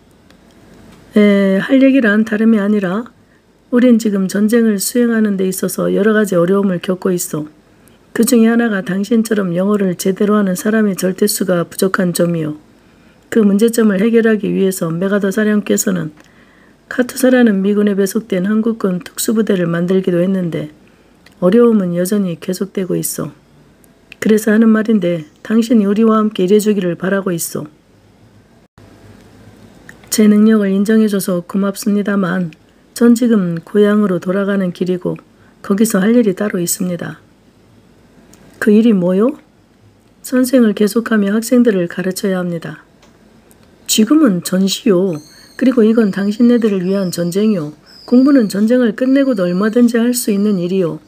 에, 할 얘기란 다름이 아니라 우린 지금 전쟁을 수행하는 데 있어서 여러 가지 어려움을 겪고 있어. 그 중에 하나가 당신처럼 영어를 제대로 하는 사람의 절대수가 부족한 점이요. 그 문제점을 해결하기 위해서 메가더 사령께서는 카투사라는 미군에 배속된 한국군 특수부대를 만들기도 했는데 어려움은 여전히 계속되고 있어. 그래서 하는 말인데 당신이 우리와 함께 일해주기를 바라고 있어. 제 능력을 인정해줘서 고맙습니다만 전 지금 고향으로 돌아가는 길이고 거기서 할 일이 따로 있습니다. 그 일이 뭐요? 선생을 계속하며 학생들을 가르쳐야 합니다. 지금은 전시요. 그리고 이건 당신네들을 위한 전쟁이요. 공부는 전쟁을 끝내고도 얼마든지 할 수 있는 일이요.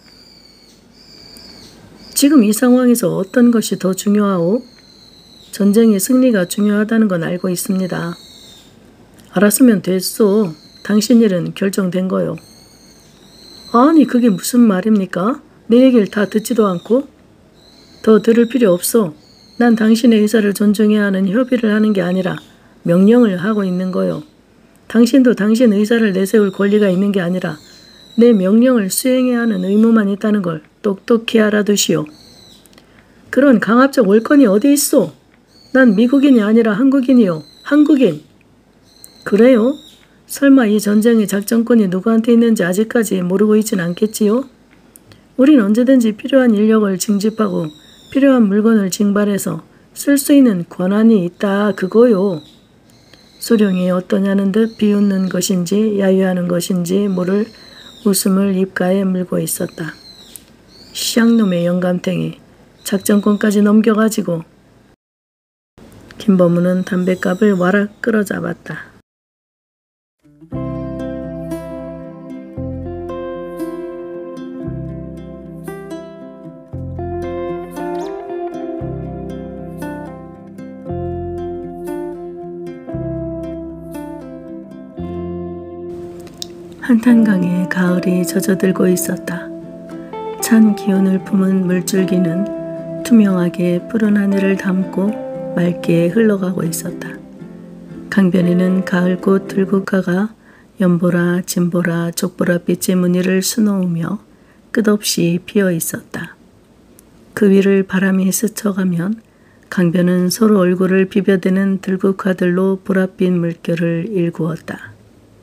지금 이 상황에서 어떤 것이 더 중요하오? 전쟁의 승리가 중요하다는 건 알고 있습니다. 알았으면 됐소. 당신 일은 결정된 거요. 아니 그게 무슨 말입니까? 내 얘기를 다 듣지도 않고? 더 들을 필요 없어. 난 당신의 의사를 존중해야 하는 협의를 하는 게 아니라 명령을 하고 있는 거요. 당신도 당신 의사를 내세울 권리가 있는 게 아니라 내 명령을 수행해야 하는 의무만 있다는 걸 똑똑히 알아두시오. 그런 강압적 월권이 어디 있어? 난 미국인이 아니라 한국인이요. 한국인. 그래요? 설마 이 전쟁의 작전권이 누구한테 있는지 아직까지 모르고 있진 않겠지요? 우린 언제든지 필요한 인력을 징집하고 필요한 물건을 징발해서 쓸 수 있는 권한이 있다 그거요. 소령이 어떠냐는 듯 비웃는 것인지 야유하는 것인지 모를 웃음을 입가에 물고 있었다. 시장놈의 영감탱이. 작전권까지 넘겨가지고. 김범우는 담뱃갑을 와락 끌어잡았다. 한탄강에 가을이 젖어들고 있었다. 찬 기운을 품은 물줄기는 투명하게 푸른 하늘을 담고 맑게 흘러가고 있었다. 강변에는 가을꽃 들국화가 연보라, 진보라, 족보라빛의 무늬를 수놓으며 끝없이 피어 있었다. 그 위를 바람이 스쳐가면 강변은 서로 얼굴을 비벼대는 들국화들로 보랏빛 물결을 일구었다.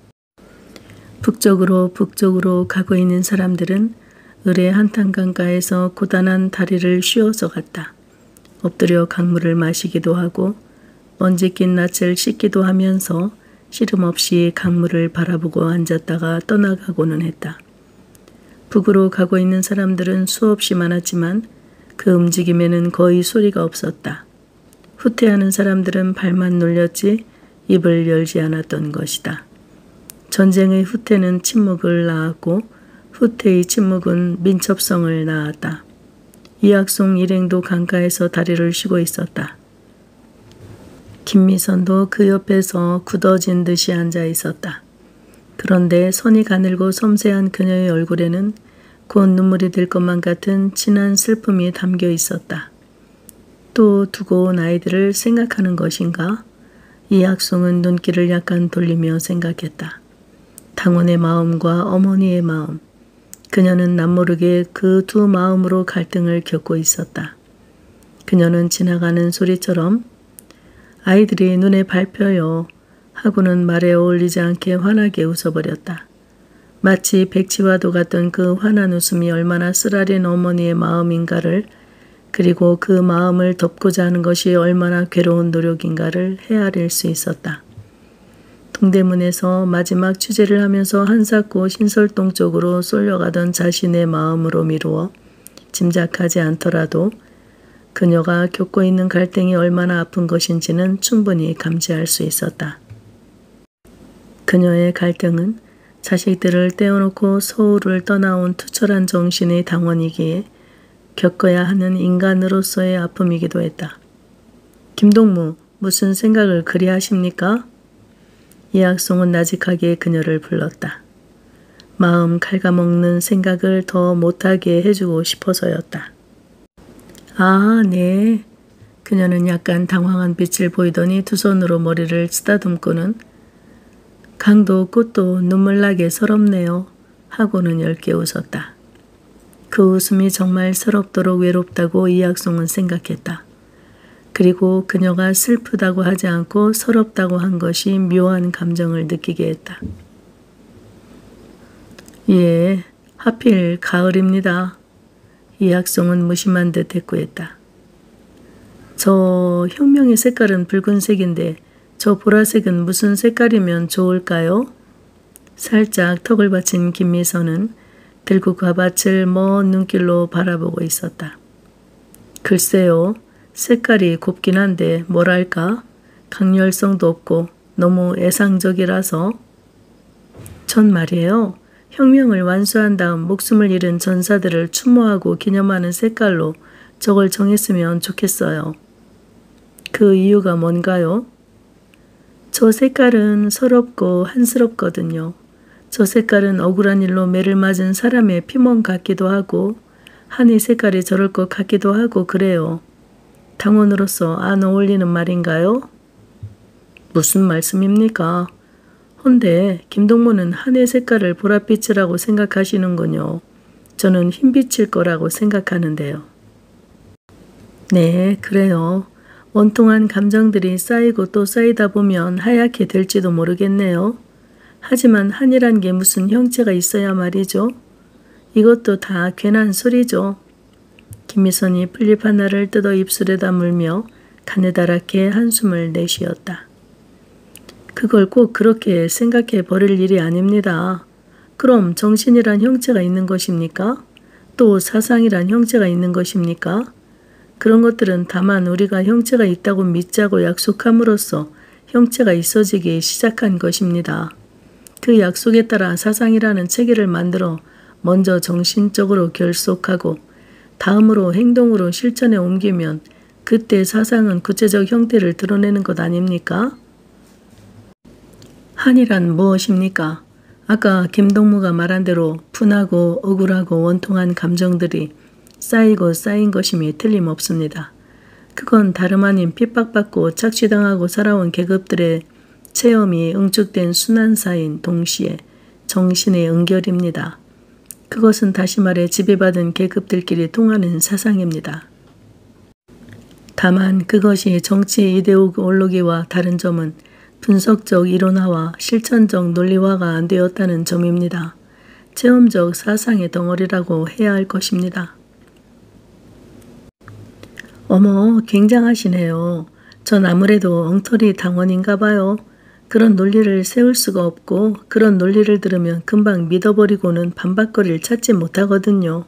북쪽으로 북쪽으로 가고 있는 사람들은 을의 한탄강가에서 고단한 다리를 쉬어서 갔다. 엎드려 강물을 마시기도 하고 먼지 낀 낯을 씻기도 하면서 시름 없이 강물을 바라보고 앉았다가 떠나가고는 했다. 북으로 가고 있는 사람들은 수없이 많았지만 그 움직임에는 거의 소리가 없었다. 후퇴하는 사람들은 발만 놀렸지 입을 열지 않았던 것이다. 전쟁의 후퇴는 침묵을 낳았고 후퇴의 침묵은 민첩성을 낳았다. 이학송 일행도 강가에서 다리를 쉬고 있었다. 김미선도 그 옆에서 굳어진 듯이 앉아 있었다. 그런데 손이 가늘고 섬세한 그녀의 얼굴에는 곧 눈물이 들 것만 같은 진한 슬픔이 담겨 있었다. 또 두고 온 아이들을 생각하는 것인가? 이학송은 눈길을 약간 돌리며 생각했다. 당원의 마음과 어머니의 마음. 그녀는 남모르게 그 두 마음으로 갈등을 겪고 있었다. 그녀는 지나가는 소리처럼 아이들이 눈에 밟혀요 하고는 말에 어울리지 않게 환하게 웃어버렸다. 마치 백지와도 같던 그 환한 웃음이 얼마나 쓰라린 어머니의 마음인가를 그리고 그 마음을 덮고자 하는 것이 얼마나 괴로운 노력인가를 헤아릴 수 있었다. 동대문에서 마지막 취재를 하면서 한사코 신설동 쪽으로 쏠려가던 자신의 마음으로 미루어 짐작하지 않더라도 그녀가 겪고 있는 갈등이 얼마나 아픈 것인지는 충분히 감지할 수 있었다. 그녀의 갈등은 자식들을 떼어놓고 서울을 떠나온 투철한 정신의 당원이기에 겪어야 하는 인간으로서의 아픔이기도 했다. 김동무, 무슨 생각을 그리 하십니까? 이학송은 나직하게 그녀를 불렀다. 마음 갉아먹는 생각을 더 못하게 해주고 싶어서였다. 아, 네. 그녀는 약간 당황한 빛을 보이더니 두 손으로 머리를 쓰다듬고는 강도 꽃도 눈물나게 서럽네요 하고는 엷게 웃었다. 그 웃음이 정말 서럽도록 외롭다고 이학송은 생각했다. 그리고 그녀가 슬프다고 하지 않고 서럽다고 한 것이 묘한 감정을 느끼게 했다. 예, 하필 가을입니다. 이학송은 무심한 듯 대꾸했다. 저 혁명의 색깔은 붉은색인데 저 보라색은 무슨 색깔이면 좋을까요? 살짝 턱을 받친 김미선은 들국화 밭을 먼 눈길로 바라보고 있었다. 글쎄요. 색깔이 곱긴 한데 뭐랄까 강렬성도 없고 너무 애상적이라서. 전 말이에요. 혁명을 완수한 다음 목숨을 잃은 전사들을 추모하고 기념하는 색깔로 저걸 정했으면 좋겠어요. 그 이유가 뭔가요? 저 색깔은 서럽고 한스럽거든요. 저 색깔은 억울한 일로 매를 맞은 사람의 피멍 같기도 하고 하늘 색깔이 저럴 것 같기도 하고 그래요. 당원으로서 안 어울리는 말인가요? 무슨 말씀입니까? 헌데 김동무는 하늘 색깔을 보랏빛이라고 생각하시는군요. 저는 흰빛일 거라고 생각하는데요. 네, 그래요. 원통한 감정들이 쌓이고 또 쌓이다 보면 하얗게 될지도 모르겠네요. 하지만 한이란 게 무슨 형체가 있어야 말이죠. 이것도 다 괜한 소리죠. 김미선이 풀잎 하나를 뜯어 입술에다 물며 가느다랗게 한숨을 내쉬었다. 그걸 꼭 그렇게 생각해 버릴 일이 아닙니다. 그럼 정신이란 형체가 있는 것입니까? 또 사상이란 형체가 있는 것입니까? 그런 것들은 다만 우리가 형체가 있다고 믿자고 약속함으로써 형체가 있어지기 시작한 것입니다. 그 약속에 따라 사상이라는 체계를 만들어 먼저 정신적으로 결속하고 다음으로 행동으로 실천에 옮기면 그때 사상은 구체적 형태를 드러내는 것 아닙니까? 한이란 무엇입니까? 아까 김동무가 말한 대로 분하고 억울하고 원통한 감정들이 쌓이고 쌓인 것임이 틀림없습니다. 그건 다름 아닌 핍박받고 착취당하고 살아온 계급들의 체험이 응축된 순환사인 동시에 정신의 응결입니다. 그것은 다시 말해 지배받은 계급들끼리 통하는 사상입니다. 다만 그것이 정치 이데올로기와 다른 점은 분석적 이론화와 실천적 논리화가 안 되었다는 점입니다. 체험적 사상의 덩어리라고 해야 할 것입니다. 어머, 굉장하시네요. 전 아무래도 엉터리 당원인가 봐요. 그런 논리를 세울 수가 없고 그런 논리를 들으면 금방 믿어버리고는 반박거리를 찾지 못하거든요.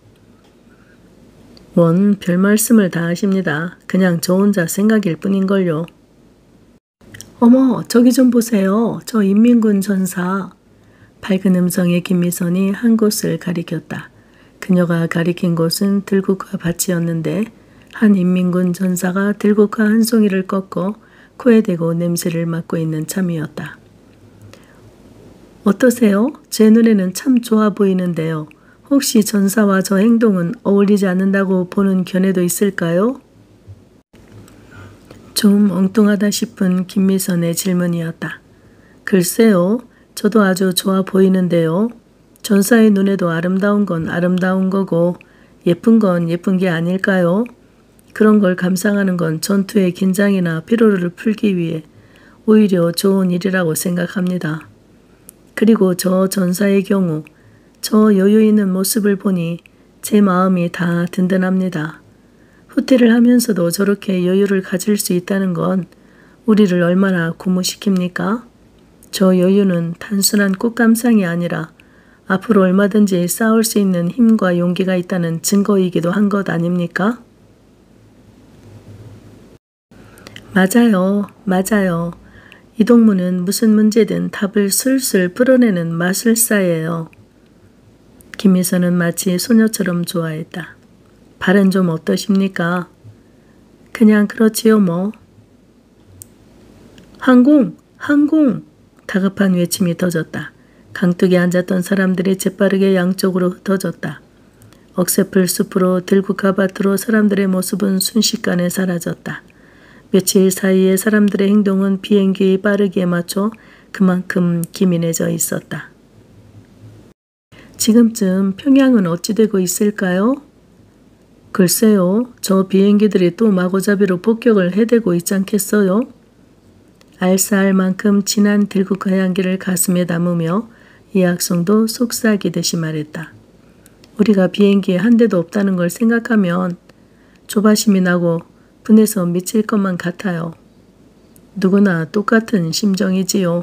원 별 말씀을 다 하십니다. 그냥 저 혼자 생각일 뿐인걸요. 어머, 저기 좀 보세요. 저 인민군 전사. 밝은 음성의 김미선이 한 곳을 가리켰다. 그녀가 가리킨 곳은 들국화 밭이었는데 한 인민군 전사가 들국화 한 송이를 꺾어 코에 대고 냄새를 맡고 있는 참이었다. 어떠세요? 제 눈에는 참 좋아 보이는데요. 혹시 전사와 저 행동은 어울리지 않는다고 보는 견해도 있을까요? 좀 엉뚱하다 싶은 김미선의 질문이었다. 글쎄요. 저도 아주 좋아 보이는데요. 전사의 눈에도 아름다운 건 아름다운 거고 예쁜 건 예쁜 게 아닐까요? 그런 걸 감상하는 건 전투의 긴장이나 피로를 풀기 위해 오히려 좋은 일이라고 생각합니다. 그리고 저 전사의 경우 저 여유 있는 모습을 보니 제 마음이 다 든든합니다. 후퇴를 하면서도 저렇게 여유를 가질 수 있다는 건 우리를 얼마나 고무시킵니까? 저 여유는 단순한 꽃감상이 아니라 앞으로 얼마든지 싸울 수 있는 힘과 용기가 있다는 증거이기도 한 것 아닙니까? 맞아요. 맞아요. 이동무는 무슨 문제든 답을 술술 풀어내는 마술사예요. 김미선은 마치 소녀처럼 좋아했다. 발은 좀 어떠십니까? 그냥 그렇지요 뭐. 항공! 항공! 다급한 외침이 터졌다. 강둑에 앉았던 사람들이 재빠르게 양쪽으로 흩어졌다. 억새풀 숲으로 들국가밭으로 사람들의 모습은 순식간에 사라졌다. 며칠 사이에 사람들의 행동은 비행기의 빠르기에 맞춰 그만큼 기민해져 있었다. 지금쯤 평양은 어찌 되고 있을까요? 글쎄요. 저 비행기들이 또 마구잡이로 폭격을 해대고 있지 않겠어요? 알싸할 만큼 진한 들국화 향기를 가슴에 담으며 이학송도 속삭이듯이 말했다. 우리가 비행기에 한 대도 없다는 걸 생각하면 조바심이 나고 분해서 미칠 것만 같아요. 누구나 똑같은 심정이지요.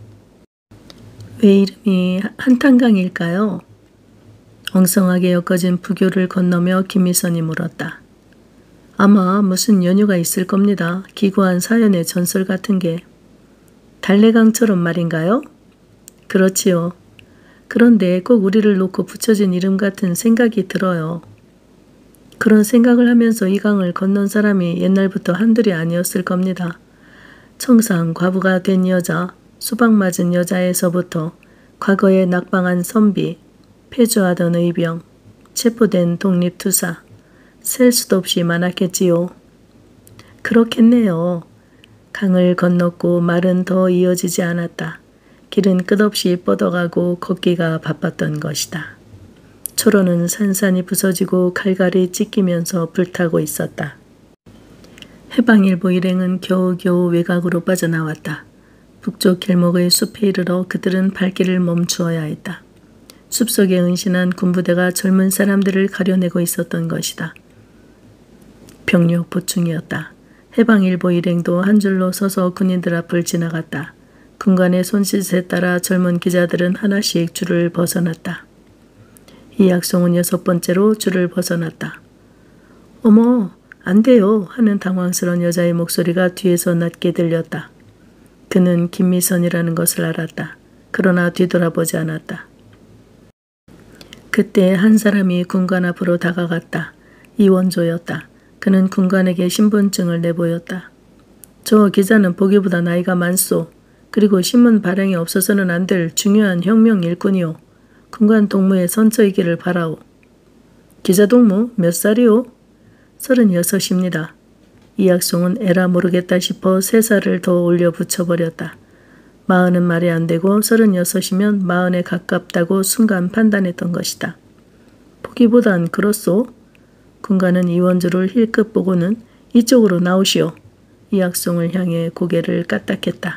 왜 이름이 한탄강일까요? 엉성하게 엮어진 부교를 건너며 김미선이 물었다. 아마 무슨 연유가 있을 겁니다. 기구한 사연의 전설 같은 게. 달래강처럼 말인가요? 그렇지요. 그런데 꼭 우리를 놓고 붙여진 이름 같은 생각이 들어요. 그런 생각을 하면서 이 강을 건넌 사람이 옛날부터 한둘이 아니었을 겁니다. 청상 과부가 된 여자, 수박 맞은 여자에서부터 과거에 낙방한 선비, 폐주하던 의병, 체포된 독립투사, 셀 수도 없이 많았겠지요. 그렇겠네요. 강을 건넜고 말은 더 이어지지 않았다. 길은 끝없이 뻗어가고 걷기가 바빴던 것이다. 초로는 산산이 부서지고 갈갈이 찢기면서 불타고 있었다. 해방일보 일행은 겨우겨우 외곽으로 빠져나왔다. 북쪽 길목의 숲에 이르러 그들은 발길을 멈추어야 했다. 숲속에 은신한 군부대가 젊은 사람들을 가려내고 있었던 것이다. 병력 보충이었다. 해방일보 일행도 한 줄로 서서 군인들 앞을 지나갔다. 군관의 손짓에 따라 젊은 기자들은 하나씩 줄을 벗어났다. 이학송은 여섯 번째로 줄을 벗어났다. 어머, 안 돼요 하는 당황스러운 여자의 목소리가 뒤에서 낮게 들렸다. 그는 김미선이라는 것을 알았다. 그러나 뒤돌아보지 않았다. 그때 한 사람이 군관 앞으로 다가갔다. 이원조였다. 그는 군관에게 신분증을 내보였다. 저 기자는 보기보다 나이가 많소. 그리고 신문 발행이 없어서는 안 될 중요한 혁명 일꾼이오. 군관 동무에 선처이기를 바라오. 기자 동무 몇 살이오? 서른여섯입니다. 이학송은 에라 모르겠다 싶어 세 살을 더 올려 붙여버렸다. 마흔은 말이 안 되고 서른여섯이면 마흔에 가깝다고 순간 판단했던 것이다. 보기보단 그렇소. 군관은 이원주를 힐끗 보고는 이쪽으로 나오시오. 이학송을 향해 고개를 까딱했다.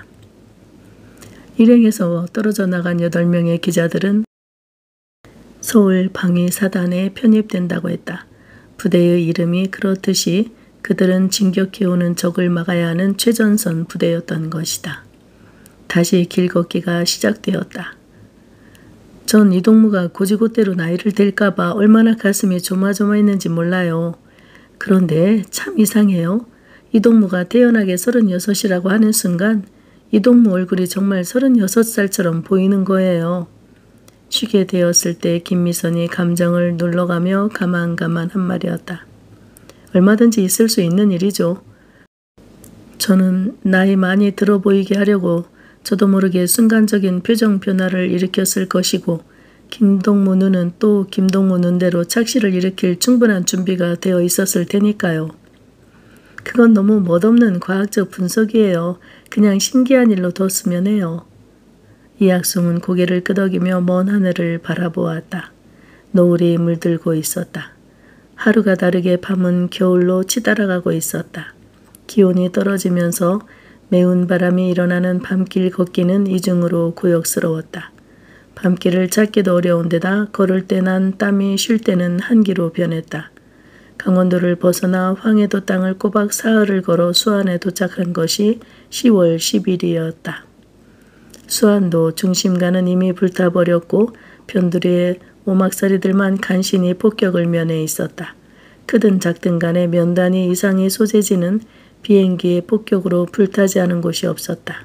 일행에서 떨어져 나간 여덟 명의 기자들은 서울 방위사단에 편입된다고 했다. 부대의 이름이 그렇듯이 그들은 진격해오는 적을 막아야 하는 최전선 부대였던 것이다. 다시 길 걷기가 시작되었다. 전 이동무가 고지고대로 나이를 댈까봐 얼마나 가슴이 조마조마했는지 몰라요. 그런데 참 이상해요. 이동무가 태연하게 서른여섯이라고 하는 순간 이동무 얼굴이 정말 서른여섯 살처럼 보이는 거예요. 쉬게 되었을 때 김미선이 감정을 눌러가며 가만가만 한 말이었다. 얼마든지 있을 수 있는 일이죠. 저는 나이 많이 들어 보이게 하려고 저도 모르게 순간적인 표정 변화를 일으켰을 것이고 김동무 눈은 또 김동무 눈대로 착시를 일으킬 충분한 준비가 되어 있었을 테니까요. 그건 너무 멋없는 과학적 분석이에요. 그냥 신기한 일로 뒀으면 해요. 이학송은 고개를 끄덕이며 먼 하늘을 바라보았다. 노을이 물들고 있었다. 하루가 다르게 밤은 겨울로 치달아가고 있었다. 기온이 떨어지면서 매운 바람이 일어나는 밤길 걷기는 이중으로 고역스러웠다. 밤길을 찾기도 어려운 데다 걸을 때 난 땀이 쉴 때는 한기로 변했다. 강원도를 벗어나 황해도 땅을 꼬박 사흘을 걸어 수안에 도착한 것이 시월 십일이었다. 수안도 중심가는 이미 불타버렸고 변두리에 오막살이들만 간신히 폭격을 면해 있었다. 크든 작든 간에 면 단위 이상의 소재지는 비행기의 폭격으로 불타지 않은 곳이 없었다.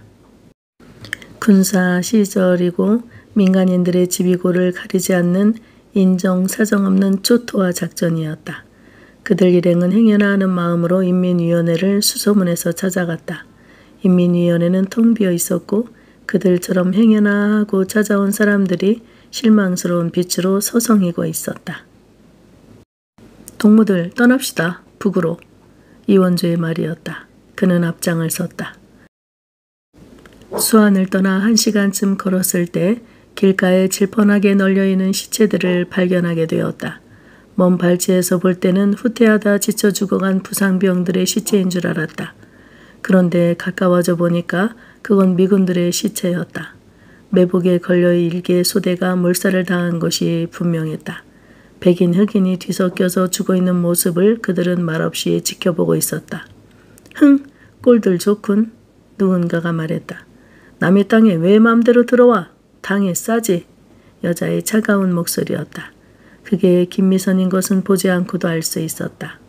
군사 시절이고 민간인들의 지비고를 가리지 않는 인정 사정 없는 초토화 작전이었다. 그들 일행은 행여나 하는 마음으로 인민위원회를 수소문해서 찾아갔다. 인민위원회는 텅 비어 있었고 그들처럼 행여나 하고 찾아온 사람들이 실망스러운 빛으로 서성이고 있었다. 동무들 떠납시다. 북으로. 이원주의 말이었다. 그는 앞장을 섰다. 수안을 떠나 한 시간쯤 걸었을 때 길가에 질펀하게 널려있는 시체들을 발견하게 되었다. 먼 발치에서 볼 때는 후퇴하다 지쳐 죽어간 부상병들의 시체인 줄 알았다. 그런데 가까워져 보니까 그건 미군들의 시체였다. 매복에 걸려 일개 소대가 몰살을 당한 것이 분명했다. 백인 흑인이 뒤섞여서 죽어있는 모습을 그들은 말없이 지켜보고 있었다. 흥, 꼴들 좋군. 누군가가 말했다. 남의 땅에 왜 맘대로 들어와? 당에 싸지. 여자의 차가운 목소리였다. 그게 김미선인 것은 보지 않고도 알 수 있었다.